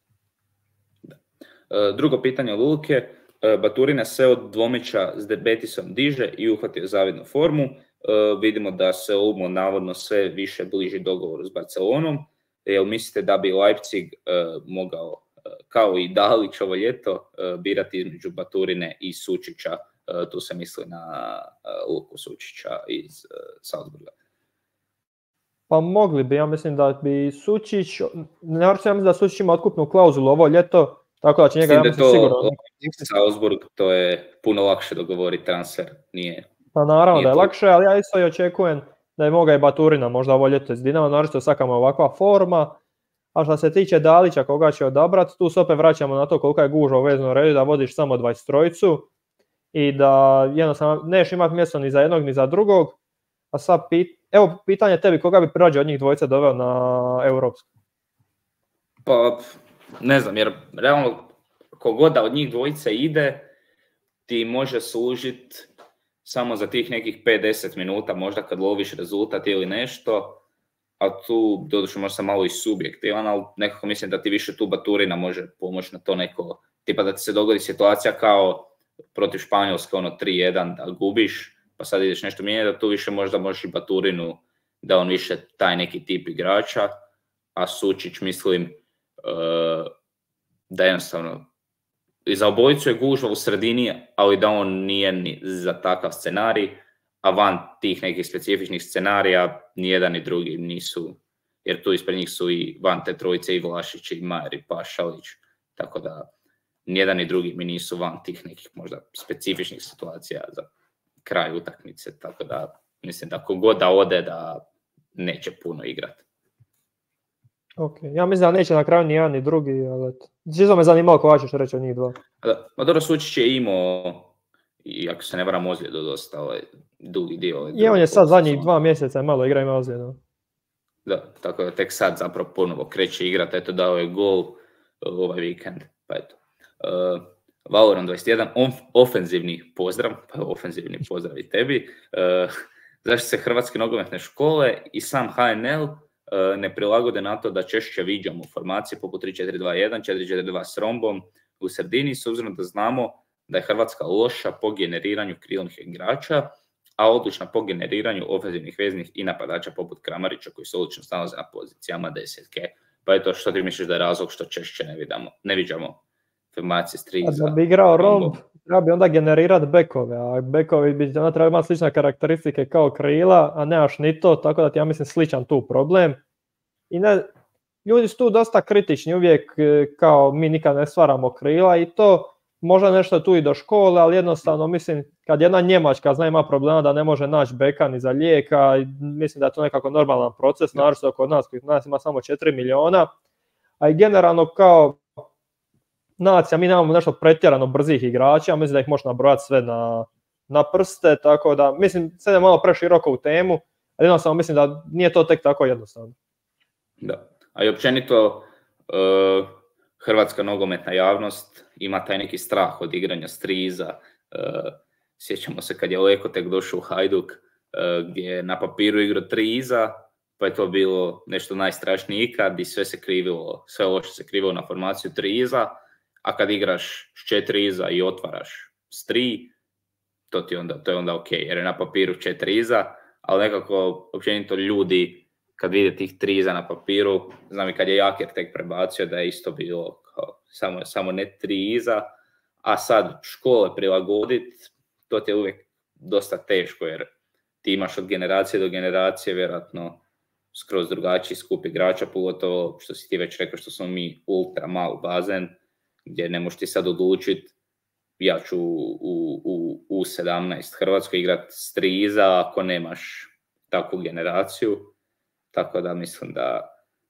Speaker 1: Drugo pitanje Luke, Baturina se od Dvomića s Betisom diže i uhvatio zavidnu formu, vidimo da se Olmo navodno sve više bliži dogovoru s Barcelonom. Jel mislite da bi Leipzig uh, mogao, uh, kao i Dalić ovo ljeto, uh, birati između Baturine i Sučića? Uh, tu se misli na uh, Luku Sučića iz uh, Salzburga.
Speaker 2: Pa mogli bi, ja mislim da bi Sučić, ne ja mislim da Sučić ima otkupnu klauzulu ovo ljeto, tako da će njega, ja mislim, sigurno...
Speaker 1: Salzburg, to je puno lakše dogovoriti transfer, nije...
Speaker 2: Pa naravno
Speaker 1: nije
Speaker 2: da je
Speaker 1: to...
Speaker 2: lakše, ali ja isto i očekujem da je moga i Baturina možda ovo ljeto iz Dinama, naravno sakamo ovakva forma, a što se tiče Dalića koga će odabrati, tu se opet vraćamo na to koliko je gužva u veznom redu da vodiš samo dvadeset trojicu i da jednostavno neš imati mjesto ni za jednog ni za drugog, a sad pit... evo pitanje tebi, koga bi prvađe od njih dvojice doveo na europsku?
Speaker 1: Pa ne znam, jer realno kogoda od njih dvojice ide ti može služiti samo za tih nekih pet do deset minuta, možda kad loviš rezultat ili nešto, a tu doduše možda malo i subjektivan, ali nekako mislim da ti više tu Baturina može pomoći na to neko, tipa da ti se dogodi situacija kao protiv Španjolske ono tri jedan da gubiš, pa sad ideš nešto mijenjati, da tu više možda možeš i Baturinu, da on više taj neki tip igrača, a Sučić mislim uh, da jednostavno i za obojicu je gužva u sredini, ali da on nije ni za takav scenarij, a van tih nekih specifičnih scenarija nijedan ni drugi nisu, jer tu ispred njih su i van te trojice i Vlašić i Majer i Pašalić, tako da nijedan ni drugi mi nisu van tih nekih možda specifičnih situacija za kraj utakmice, tako da mislim da kogod da ode da neće puno igrati.
Speaker 2: Ok, ja mislim da neće na kraju ni jedan ni drugi, ali čisto me zanimalo ko ćeš reći od njih dva.
Speaker 1: Ma dobro, Sučić je imao, i ako se ne varam, ozljedu dosta ovaj dugi dio. Ovaj
Speaker 2: I on je sad zadnjih dva mjeseca malo igra ima ozljedu.
Speaker 1: Da, tako da tek sad zapravo ponovo kreće igrati, eto dao je gol ovaj vikend, pa eto. Uh, Valoran dvadeset jedan, on, ofenzivni pozdrav, pa ofenzivni pozdrav i tebi. Uh, zašto se Hrvatske nogometne škole i sam H N L uh, ne prilagode na to da češće viđamo formacije poput tri četiri dva jedan, četiri četiri dva s rombom u sredini, s obzirom da znamo da je Hrvatska loša po generiranju krilnih igrača, a odlična po generiranju ofenzivnih veznih i napadača poput Kramarića koji se odlično snalaze na pozicijama desetke. Pa je to što ti misliš da je razlog što češće ne vidimo, ne viđamo formacije s tri za.
Speaker 2: Da bi igrao romb, treba bi onda generirati bekove, a bekovi bi onda treba imati slične karakteristike kao krila, a nemaš ni to, tako da ti ja mislim sličan tu problem. I ne, ljudi su tu dosta kritični uvijek, kao mi nikad ne stvaramo krila i to možda nešto tu i do škole, ali jednostavno mislim kad jedna Njemačka zna ima problema da ne može naći beka ni za lijeka, mislim da je to nekako normalan proces, naročito kod nas koji nas ima samo četiri miliona, a i generalno kao nacija mi nemamo nešto pretjerano brzih igrača, mislim da ih možeš nabrojati sve na, na prste, tako da mislim sad je malo preširoko u temu, ali jednostavno mislim da nije to tek tako jednostavno.
Speaker 1: Da, a i općenito uh... hrvatska nogometna javnost ima taj neki strah od igranja striza. Uh, sjećamo se kad je Leko tek došao u Hajduk, uh, gdje je na papiru igrao tri iza, pa je to bilo nešto najstrašnije ikad i sve se krivilo, sve loše se krivilo na formaciju tri iza, a kad igraš s četiri iza i otvaraš s tri, to, ti onda, to je onda ok, jer je na papiru četiri iza, ali nekako općenito ljudi kad vide tih tri iza na papiru, znam i kad je Jakir tek prebacio da je isto bilo kao, samo, samo ne tri iza, a sad škole prilagoditi, to ti je uvijek dosta teško jer ti imaš od generacije do generacije vjerojatno skroz drugačiji skup igrača, pogotovo što si ti već rekao što smo mi ultra mal bazen, gdje ne možeš ti sad odlučiti ja ću u, u, u sedamnaest Hrvatskoj igrati s tri iza ako nemaš takvu generaciju. Tako da mislim da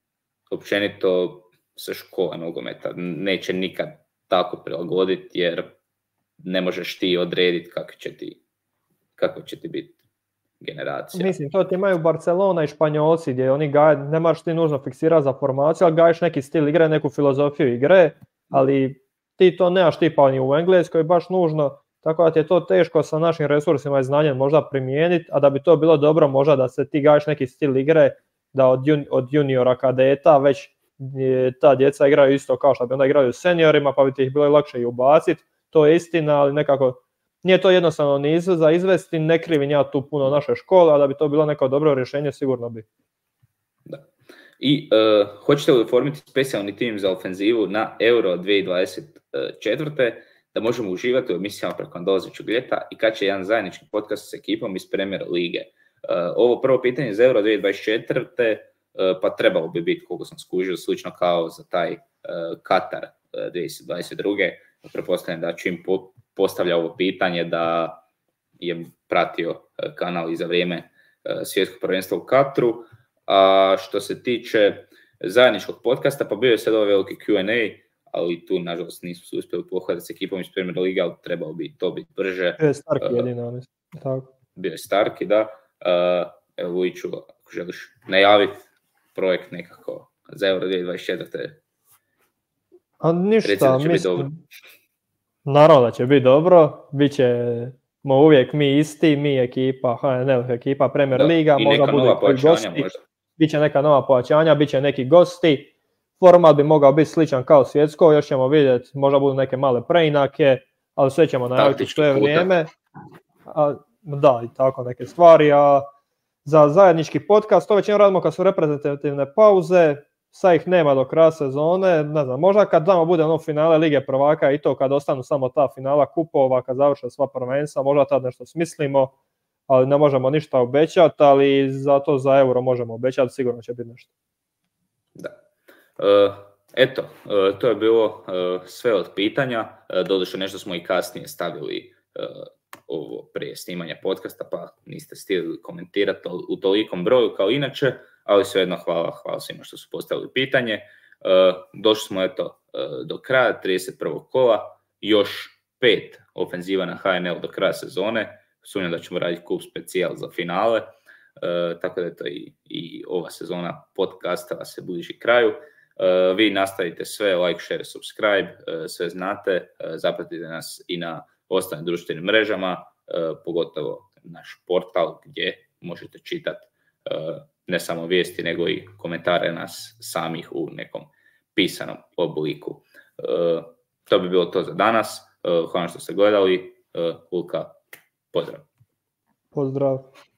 Speaker 1: općenito se škola nogometa neće nikad tako prilagoditi jer ne možeš ti odrediti kako će ti, kako će ti biti generacija.
Speaker 2: Mislim, to ti imaju Barcelona i Španjolci gdje oni gaje, ne moraš ti nužno fiksirati za formaciju, ali gaješ neki stil igre, neku filozofiju igre, ali ti to nemaš tipa ni u Engleskoj baš nužno, tako da ti je to teško sa našim resursima i znanjem možda primijeniti, a da bi to bilo dobro možda da se ti gaješ neki stil igre, da od, jun, od juniora kadeta već ta djeca igraju isto kao što bi onda igraju seniorima, pa bi ti ih bilo lakše i ubaciti. To je istina, ali nekako nije to jednostavno ni za izvesti, ne krivim ja tu puno naše škole, a da bi to bilo neko dobro rješenje, sigurno bi.
Speaker 1: Da. I uh, hoćete li oformiti specijalni tim za ofenzivu na Euro dvije tisuće dvadeset četvrte da možemo uživati u emisijama preko dolazećeg ljeta i kad će jedan zajednički podcast s ekipom iz Premier lige? Uh, ovo prvo pitanje za Euro dvije tisuće dvadeset četvrte uh, pa trebalo bi biti, koliko sam skužio, slično kao za taj uh, Katar uh, dvije tisuće dvadeset druge. Pretpostavljam da čim po, postavlja ovo pitanje da je pratio uh, kanal i za vrijeme uh, svjetskog prvenstva u Katru. A što se tiče zajedničkog podcasta, pa bio je sad ovaj veliki Q and A, ali tu nažalost nisu se uspjeli pohvatati s ekipom iz Premier Lige, ali trebalo bi to biti brže.
Speaker 2: Bio je Starki jedino, mislim. Tako.
Speaker 1: Bio je Starki, da. Uh, evo Vujiću, ako želiš najaviti projekt nekako za Euro dvije tisuće dvadeset četvrte.
Speaker 2: A ništa, mislim, naravno da će biti dobro, bit ćemo uvijek mi isti, mi ekipa, H N L ekipa, Premier da, Liga, možda bude koji gosti, možda. Bit će neka nova pojačanja, bit će neki gosti, format bi mogao biti sličan kao svjetsko, još ćemo vidjeti, možda budu neke male preinake, ali sve ćemo najaviti u sve
Speaker 1: puta.
Speaker 2: vrijeme. A, da, i tako neke stvari. A za zajednički podcast, to većinom radimo kad su reprezentativne pauze, sad ih nema do kraja sezone, ne znam, možda kad damo bude ono finale Lige prvaka i to kad ostanu samo ta finala kupova, kad završe sva prvenstva, možda tad nešto smislimo, ali ne možemo ništa obećati, ali zato za Euro možemo obećati, sigurno će biti nešto.
Speaker 1: Da. E, eto, e, to je bilo e, sve od pitanja, e, doduše nešto smo i kasnije stavili e, ovo prije snimanja podcasta, pa niste stigli komentirati u tolikom broju kao inače, ali svejedno hvala, hvala svima što su postavili pitanje. E, došli smo eto e, do kraja trideset prvog kola, još pet ofenziva na H N L do kraja sezone, sumnjam da ćemo raditi kup specijal za finale, e, tako da eto i, i ova sezona podcasta se bliži kraju. E, vi nastavite sve, like, share, subscribe, e, sve znate, e, zapratite nas i na ostalim društvenim mrežama, e, pogotovo naš portal gdje možete čitati e, ne samo vijesti, nego i komentare nas samih u nekom pisanom obliku. E, to bi bilo to za danas. E, hvala što ste gledali. E, Luka, pozdrav.
Speaker 2: Pozdrav.